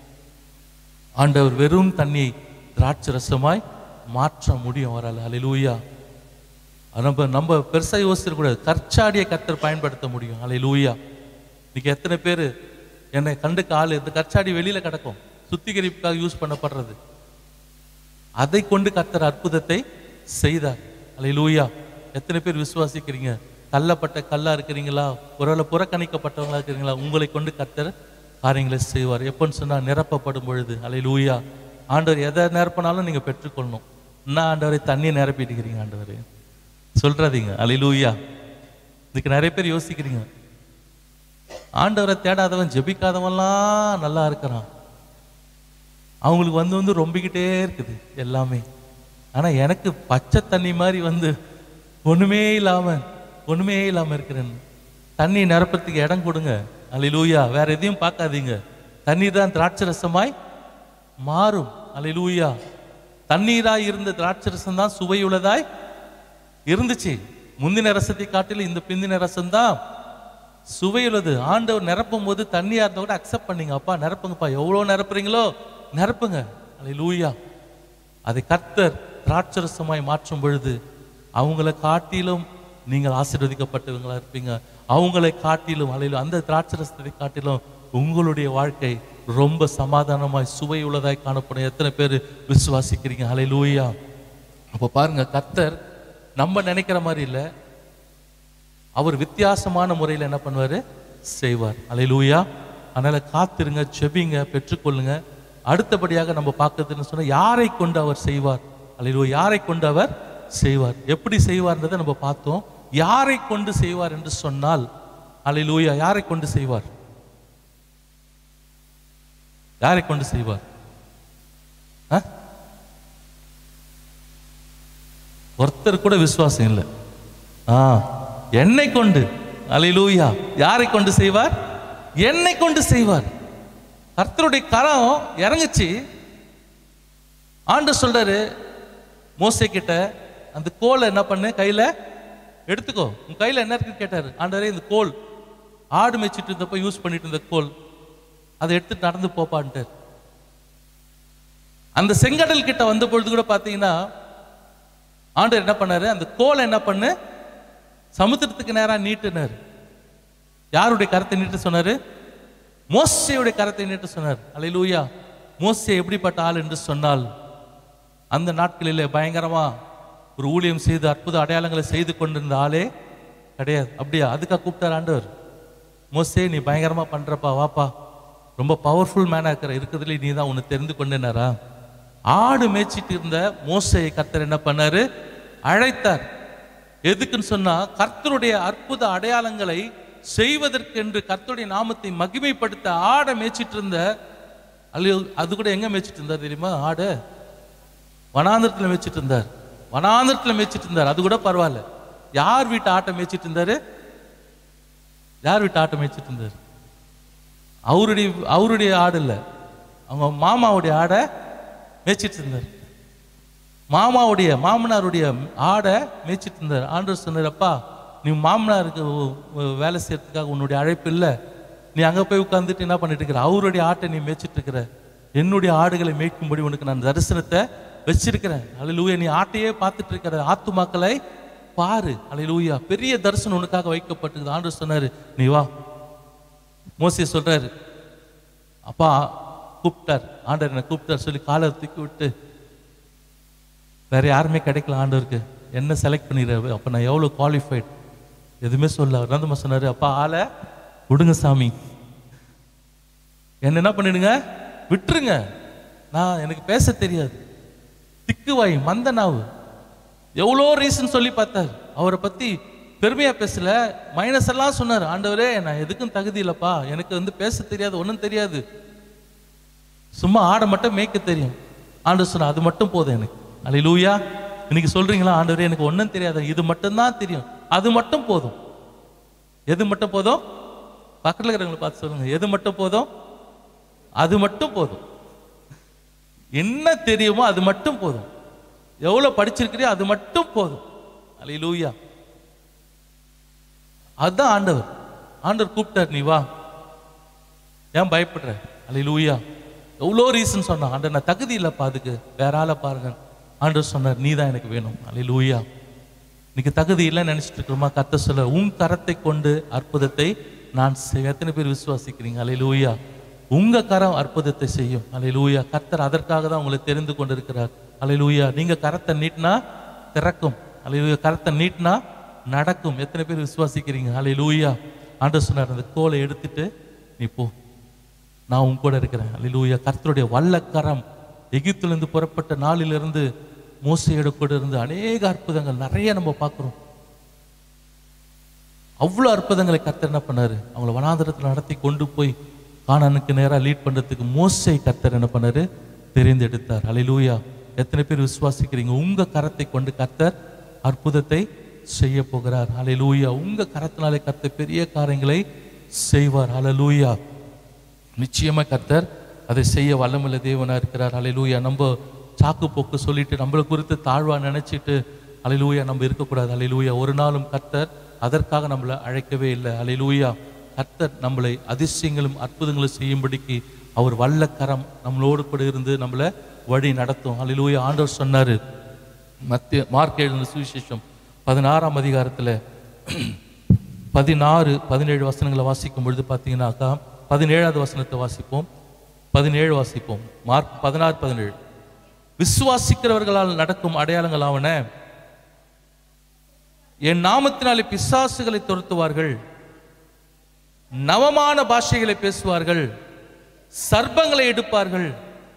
ஆண்டவர் வெறும் தண்ணியை திராட்சை ரசமாய் மாற்ற முடியும் அவரால். அல்லேலூயா. நம்ம பெருசா யோசிச்சிடக்கூடாது, கற்சாடியை கர்த்தர் பயன்படுத்த முடியும். அல்லேலூயா. இன்னைக்கு எத்தனை பேர் என்னை கண்டு கால் இந்த கற்சாடி வெளியில கிடக்கும், சுத்திகரிப்புக்காக யூஸ் பண்ணப்படுறது, அதை கொண்டு கர்த்தர் அற்புதத்தை செய்தார். அல்லேலூயா. எத்தனை பேர் விசுவாசிக்கிறீங்க? கல்லப்பட்ட கல்லா இருக்கிறீங்களா, ஒருவேளை புறக்கணிக்கப்பட்டவங்களா இருக்கிறீங்களா, உங்களை கொண்டு கர்த்தர் காரியங்களை செய்வார். எப்போன்னு சொன்னா நிரப்பப்படும் பொழுது. அல்லேலூயா. ஆண்டவர் எதை நிரப்பினாலும் நீங்க பெற்றுக்கொள்ளணும். என்ன ஆண்டவரை தண்ணியை நிரப்பிட்டுக்கிறீங்க ஆண்டவரே சொல்றாதீங்க. அல்லேலூயா. இதுக்கு நிறைய பேர் யோசிக்கிறீங்க, ஆண்டவரை தேடாதவன் ஜெபிக்காதவன்லாம் நல்லா இருக்கிறான், அவங்களுக்கு வந்து ரொம்பிக்கிட்டே இருக்குது எல்லாமே. ஆனா எனக்கு பச்சை தண்ணி மாதிரி ஒண்ணுமே இல்லாம இருக்கிறேன். தண்ணி நிரப்பறதுக்கு இடம் கொடுங்க. அல்லேலூயா. வேற எதையும் பார்க்காதீங்க. தண்ணீர் தான் திராட்சரசமாய் மாறும். அல்லேலூயா. தண்ணீராய் இருந்த திராட்சரசம் தான் சுவையுள்ளதாய் இருந்துச்சு. முந்தின ரசத்தை காட்டிலும் இந்த பிந்தின ரசம் தான் சுவையுள்ளது. ஆண்டவர் நிரப்பும் போது தண்ணியா இருந்தா கூட அக்செப்ட் பண்ணீங்க, அப்பா நிரப்புங்கப்பா, எவ்வளவு நிரப்புறீங்களோ நிரப்புங்க. அல்லேலூயா. அதை கர்த்தர் திராட்சரசமாய் மாற்றும் பொழுது அவங்களை காட்டிலும் நீங்கள் ஆசீர்வதிக்கப்பட்டவங்களா இருப்பீங்க. அவங்களை காட்டிலும் அல்லேலூயா அந்த திராட்சரசத்தை காட்டிலும் உங்களுடைய வாழ்க்கை ரொம்ப சமாதானமாய் சுவை உள்ளதாய் காணப்படும். எத்தனை பேர் விசுவாசிக்கிறீங்க? அல்லேலூயா. அப்ப பாருங்க, கர்த்தர் நம்ம நினைக்கிற மாதிரி இல்லை, அவர் வித்தியாசமான முறையில் என்ன பண்ணுவாரு, செய்வார். அல்லேலூயா. அதனால காத்திருங்க, ஜெபிங்க, பெற்றுக்கொள்ளுங்க. அடுத்தபடியாக நம்ம பார்க்கறதுன்னு சொன்னா யாரை கொண்டு அவர் செய்வார். அல்லேலூயா. யாரை கொண்டு அவர் செய்வார், எப்படி செய்வார்ன்றதை நம்ம பார்த்தோம். யாரை கொண்டு செய்வார் என்று சொன்னால், அல்லேலூயா, யாரை கொண்டு செய்வார், யாரை கொண்டு செய்வார்? ஒருத்தர் கூட விசுவாசம் இல்லை. என்னை கொண்டு. அல்லேலூயா. யாரை கொண்டு செய்வார்? என்னை கொண்டு செய்வார். கர்த்தருடைய கரம் இறங்குச்சு. ஆண்டவர் சொல்றாரு மோசே கிட்ட, அந்த கோலை என்ன பண்ணு, கையில எடுத்துக்கோ, உன் கையில என்ன இருக்குன்னு கேட்டாரு. ஆண்டவரே இந்த கோல், ஆடு மேய்ச்சிட்டு இருந்தப்ப யூஸ் பண்ணிட்டு இருந்த கோல், அதை எடுத்துட்டு நடந்து போப்பான்ட்டு. அந்த செங்கடல் கிட்ட வந்த பொழுது கூட பாத்தீங்கன்னா ஆண்டவர் என்ன பண்ணாரு, அந்த கோலை என்ன பண்ணு, சமுத்திரத்துக்கு நேரா நீட்டுனாரு. யாருடைய கரத்தை நீட்டு சொன்னாரு? மோசேயுடைய கரத்தை நீட்டு சொன்னார். அல்லேலூயா. மோசே எப்படிப்பட்ட ஆள் என்று சொன்னால், அந்த நாட்களிலே பயங்கரமா ஒரு ஊழியம் செய்து அற்புத அடையாளங்களை செய்து கொண்டிருந்த ஆளே கிடையாது. அப்படியா? அதுக்காக கூப்பிட்டார் ஆண்டவர். மோசே நீ பயங்கரமா பண்றப்பா, வாப்பா, ரொம்ப பவர்ஃபுல் மேனா இருக்கிறதுல நீ தான் உன்னை தெரிந்து கொண்டேனாரா? ஆடு மேய்ச்சிட்டு இருந்த மோசேயை கர்த்தர் என்ன பண்ணாரு, அழைத்தார். எதுக்குன்னு சொன்னா கர்த்தருடைய அற்புத அடையாளங்களை செய்வதற்கென்று, கர்த்தருடைய நாமத்தை மகிமைப்படுத்த ஆடை மேய்ச்சிட்டு இருந்த. அது கூட எங்க மேய்ச்சிட்டு இருந்தார் தெரியுமா? ஆடை வனாந்திரத்துல மேய்ச்சிட்டு இருந்தார். வனாந்திரத்துல மேய்ச்சிட்டு இருந்தார். அது கூட பரவாயில்ல. யார் வீட்டு ஆட்டை மேய்ச்சிட்டு இருந்தாரு? யார் வீட்டு ஆட்டை மேய்ச்சிட்டு இருந்தாரு? அவருடைய ஆடு இல்ல, அவங்க மாமாவுடைய ஆடை மேய்ச்சிட்டு இருந்தார். மாமனாருடைய ஆடை மேய்ச்சிட்டு இருந்தார். ஆண்டவர் சொன்னார், அப்பா நீ மாமனாருக்கு வேலை செய்யறதுக்காக உன்னுடைய அழைப்பு இல்லை, நீ அங்க போய் உட்கார்ந்துட்டு என்ன பண்ணிட்டு இருக்கிற, அவருடைய ஆட்டை நீ மேய்ச்சிட்டு இருக்கிற, என்னுடைய ஆடுகளை மேய்க்கும்படி உனக்கு நான் தரிசனத்தை வச்சிருக்கிறேன். அல்லேலூயா. நீ ஆட்டையே பார்த்துட்டு இருக்கிற, ஆத்துமாக்களை பாரு. அல்லேலூயா. பெரிய தரிசனம் உனக்காக வைக்கப்பட்டிருக்கு. ஆண்டவர் சொன்னாரு, நீ வா. மோசே சொல்றாரு, அப்பா கூப்பிட்டார், ஆண்டவர் என்னை கூப்பிட்டார் சொல்லி காலை தூக்கி விட்டு, வேற யாருமே கிடைக்கல ஆண்டவருக்கு, என்ன செலக்ட் பண்ணிடுறாரு, அப்போ நான் எவ்வளோ குவாலிஃபைட் எதுவுமே சொல்ல. அவர் தான் சொன்னார், அப்பா ஆளை விடுங்க சாமி, என்ன பண்ணிடுங்க, விட்டுருங்க, நான் எனக்கு பேச தெரியாது, திக்குவாய் மந்த நாவு. எவ்வளோ ரீசன் சொல்லி பார்த்தார், அவரை பற்றி பெருமையா பேசல, மைனஸ் எல்லாம் சொன்னார். ஆண்டவரே நான் எதுக்கும் தகுதி இல்லப்பா, எனக்கு பேச தெரியாது, ஒன்றும் தெரியாது, சும்மா ஆடை மட்டும் மேய்க்க தெரியும். ஆண்டவர் சொன்ன அது மட்டும் போதும் எனக்கு. அல்லேலூயா. இன்னைக்கு சொல்றீங்களா, ஆண்டவரே எனக்கு ஒன்றும் தெரியாது, இது மட்டும்தான் தெரியும், அது மட்டும் போதும். எது மட்டும் போதும்? பக்கத்தில் இருக்கிறவங்களை பார்த்து சொல்லுங்க, எது மட்டும் போதும்? அது மட்டும் போதும். என்ன தெரியுமோ அது மட்டும் போதும். எவ்வளவு படிச்சிருக்கிறியோ அது மட்டும் போதும். அல்லேலூயா. அதுதான் ஆண்டவர். ஆண்டவர் கூப்பிட்டார், நீ வா, ஏன் பயப்படுற? அல்லேலூயா. எவ்வளோ ரீசன் சொன்னான். ஆண்டவர் நான் தகுதி இல்லப்பா, அதுக்கு வேற ஆளை பாருங்க. ஆண்டவர் சொன்னார், நீ தான் எனக்கு வேணும். அல்லேலூயா. இன்னைக்கு தகுதி இல்லைன்னு நினைச்சிட்டு இருக்கிறோமா? கர்த்தர் சொல்ல, உன் கரத்தை கொண்டு அற்புதத்தை நான் எத்தனை பேர் விசுவாசிக்கிறீங்க? அல்லேலூயா. உங்க கரம் அற்புதத்தை செய்யும். அல்லேலூயா. கர்த்தர் அதற்காக தான் உங்களை தெரிந்து கொண்டிருக்கிறார். அல்லேலூயா. நீங்க கரத்தை நீட்டினா திறக்கும். அல்லேலூயா. கரத்தை நீட்டினா நடக்கும். எத்தனை பேர் விசுவாசிக்கிறீங்க? அல்லேலூயா. ஆண்டவர் சொன்னார், அந்த கோலை எடுத்துட்டு நீ போ, நான் உன் கூட இருக்கிறேன். அல்லேலூயா. கர்த்தருடைய வல்லக்கரம் எகிப்திலிருந்து புறப்பட்ட நாளிலிருந்து மோசேயோட கூட இருந்து அநேக அற்புதங்கள் நிறைய நம்ம பார்க்கிறோம். அவ்வளவு அற்புதங்களை கர்த்தர் என்ன பண்ணாரு, அவங்களை வனாந்தரத்தில் நடத்தி கொண்டு போய் கானானுக்கு நேராக லீட் பண்றதுக்கு மோசே கர்த்தர் என்ன பண்ணாரு, தெரிந்தெடுத்தார். அல்லேலூயா. எத்தனை பேர் விசுவாசிக்கிறீங்க? உங்க கரத்தை கொண்டு கர்த்தர் அற்புதத்தை செய்ய போகிறார். அல்லேலூயா. உங்க கரத்தினாலே கர்த்தர் பெரிய காரியங்களை செய்வார். அல்லேலூயா. நிச்சயமா கர்த்தர் அதை செய்ய வல்லமுள்ள தேவனா இருக்கிறார். அல்லேலூயா. நம்ம சாக்கு போக்கு சொல்லிட்டு நம்மளை குறித்து தாழ்வா நினைச்சிட்டு அல்லேலூயா நம்ம இருக்கக்கூடாது. அல்லேலூயா. ஒரு நாளும் கர்த்தர் அதற்காக நம்மளை அழைக்கவே இல்லை. அல்லேலூயா. கர்த்தர் நம்மளை அதிசயங்களும் அற்புதங்களும் செய்யும்படிக்கு அவர் வல்லக்கரம் நம்மளோடு கூட இருந்து நம்மளை வழி நடத்தும். அல்லேலூயா. ஆண்டவர் சொன்னாரு, மார்க் எழுதின சுவிசேஷம் 16ஆம் அதிகாரத்துல 16-17 வசனங்களை வாசிக்கும் பொழுது பார்த்தீங்கன்னாக்கா, 17வது வசனத்தை வாசிப்போம், 17 வாசிப்போம். மார்க் 16-17. விசுவாசிக்கிறவர்களால் நடக்கும் அடையாளங்கள் ஆவன, என் நாமத்தினாலே பிசாசுகளை துரத்துவார்கள், நவமான பாஷைகளை பேசுவார்கள், சர்ப்பங்களை எடுப்பார்கள்,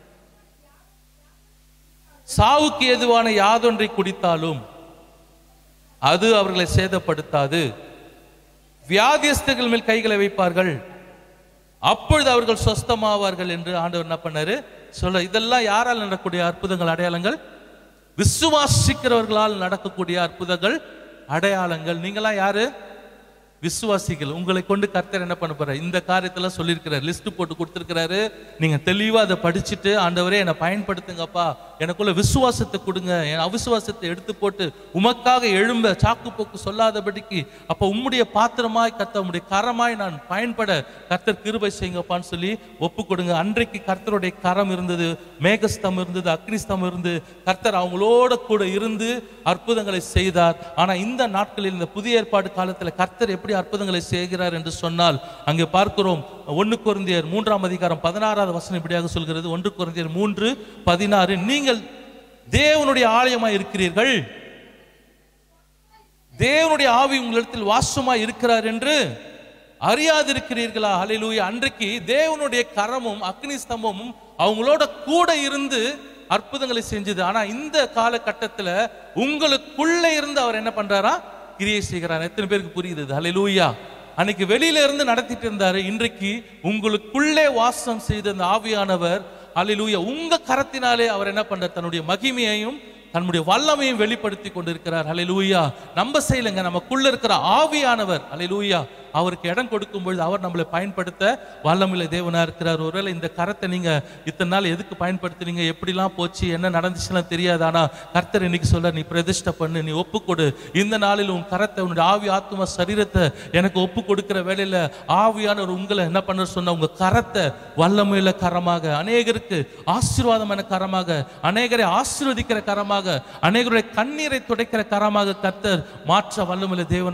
சாவுக்கு ஏதுவான யாதொன்றை குடித்தாலும் அது அவர்களை சேதப்படுத்தாது, வியாதியஸ்தர்கள் மேல் கைகளை வைப்பார்கள், அப்பொழுது அவர்கள் சொஸ்தமாவார்கள் என்று ஆண்டவர் என்ன பண்ணாரு சொல்ல. இதெல்லாம் யாரால் நடக்கக்கூடிய அற்புதங்கள், அடையாளங்கள்? விசுவாசிக்கிறவர்களால் நடக்கக்கூடிய அற்புதங்கள், அடையாளங்கள். நீங்களாம் யாரு? விசுவாசிகள். உங்களை கொண்டு கர்த்தர் என்ன பண்ண போறார்? இந்த காரியத்துல சொல்லியிருக்கிறார், லிஸ்ட் போட்டு கொடுத்திருக்கிறாரு. நீங்க தெளிவா அதை படிச்சுட்டு, ஆண்டவரே என்னை பயன்படுத்துங்கப்பா, எனக்குள்ள விசுவாசத்தை கொடுங்க, என் அவிசுவாசத்தை எடுத்து போட்டு உமக்காக எழும்ப சாக்கு போக்கு சொல்லாதபடிக்கு அப்ப உம்முடைய பாத்திரமாய் கர்த்தர், உம்முடைய கரமாய் நான் பயன்பட கர்த்தர் கிருபை செய்யுங்கப்பான்னு சொல்லி ஒப்பு கொடுங்க. அன்றைக்கு கர்த்தருடைய கரம் இருந்தது, மேகஸ்தம் இருந்தது, அக்னிஸ்தம் இருந்து கர்த்தர் அவங்களோட கூட இருந்து அற்புதங்களை செய்தார். ஆனா இந்த நாட்களில், இந்த புதிய ஏற்பாடு காலத்துல கர்த்தர் எப்படி அற்புதங்களை செய்கிறார் என்று சொன்னால், அங்கே பார்க்கிறோம் 1 கொரிந்தியர் 3ஆம் அதிகாரம் 16வது வசனம் இப்படியாக சொல்கிறது. 1 கொரிந்தியர் 3:16, நீங்கள் தேவனுடைய ஆலயமாய் இருக்கிறீர்கள், தேவனுடைய ஆவி உங்களிடத்தில் வாசமாய் இருக்கிறார் என்று அறியாதிருக்கிறீர்களா? அல்லேலூயா. அன்றைக்கு தேவனுடைய கரமும் அக்னி ஸ்தம்பமும் அவங்களோட கூட இருந்து அற்புதங்களை செஞ்சது. ஆனா இந்த காலகட்டத்துல உங்களுக்குள்ள இருந்து அவர் என்ன பண்றாரா? கிரியை செய்கிறார். எத்தனை பேருக்கு புரியுது? அல்லேலூயா. அன்னைக்கு வெளியில இருந்து நடத்திட்டு இருந்தாரு, இன்றைக்கு உங்களுக்குள்ளே வாசம் செய்த அந்த ஆவியானவர், அல்லேலூயா, உங்க கரத்தினாலே அவர் என்ன பண்றார்? தன்னுடைய மகிமையையும் தன்னுடைய வல்லமையும் வெளிப்படுத்தி கொண்டிருக்கிறார். அல்லேலூயா. நம்ம செய்யலங்க, நமக்குள்ள இருக்கிற ஆவியானவர், அல்லேலூயா, அவருக்கு இடம் கொடுக்கும் பொழுது அவர் நம்மளை பயன்படுத்த வல்லமுள்ள தேவனா இருக்கிறார். ஒருவேளை இந்த கரத்தை நீங்க இத்தனை நாள் எதுக்கு பயன்படுத்துறீங்க, எப்படிலாம் போச்சு, என்ன நடந்துச்சுலாம் தெரியாது. ஆனா கர்த்தர் இன்னைக்கு சொல்ல, நீ பிரதிஷ்டை பண்ணு, நீ ஒப்பு கொடு. இந்த நாளில் உன் கரத்தை, உன்னுடைய ஆவி ஆத்மா சரீரத்தை எனக்கு ஒப்பு கொடுக்கிற வேலையில ஆவியானவர் உங்களை என்ன பண்ண சொன்ன, உங்க கரத்தை வல்லமுள்ள கரமாக, அநேகருக்கு ஆசீர்வாதமான கரமாக, அநேகரை ஆசீர்வதிக்கிற கரமாக, அநேகருடைய கண்ணீரை துடைக்கிற கரமாக கர்த்தர் மாற்ற வல்லமுள்ள தேவன்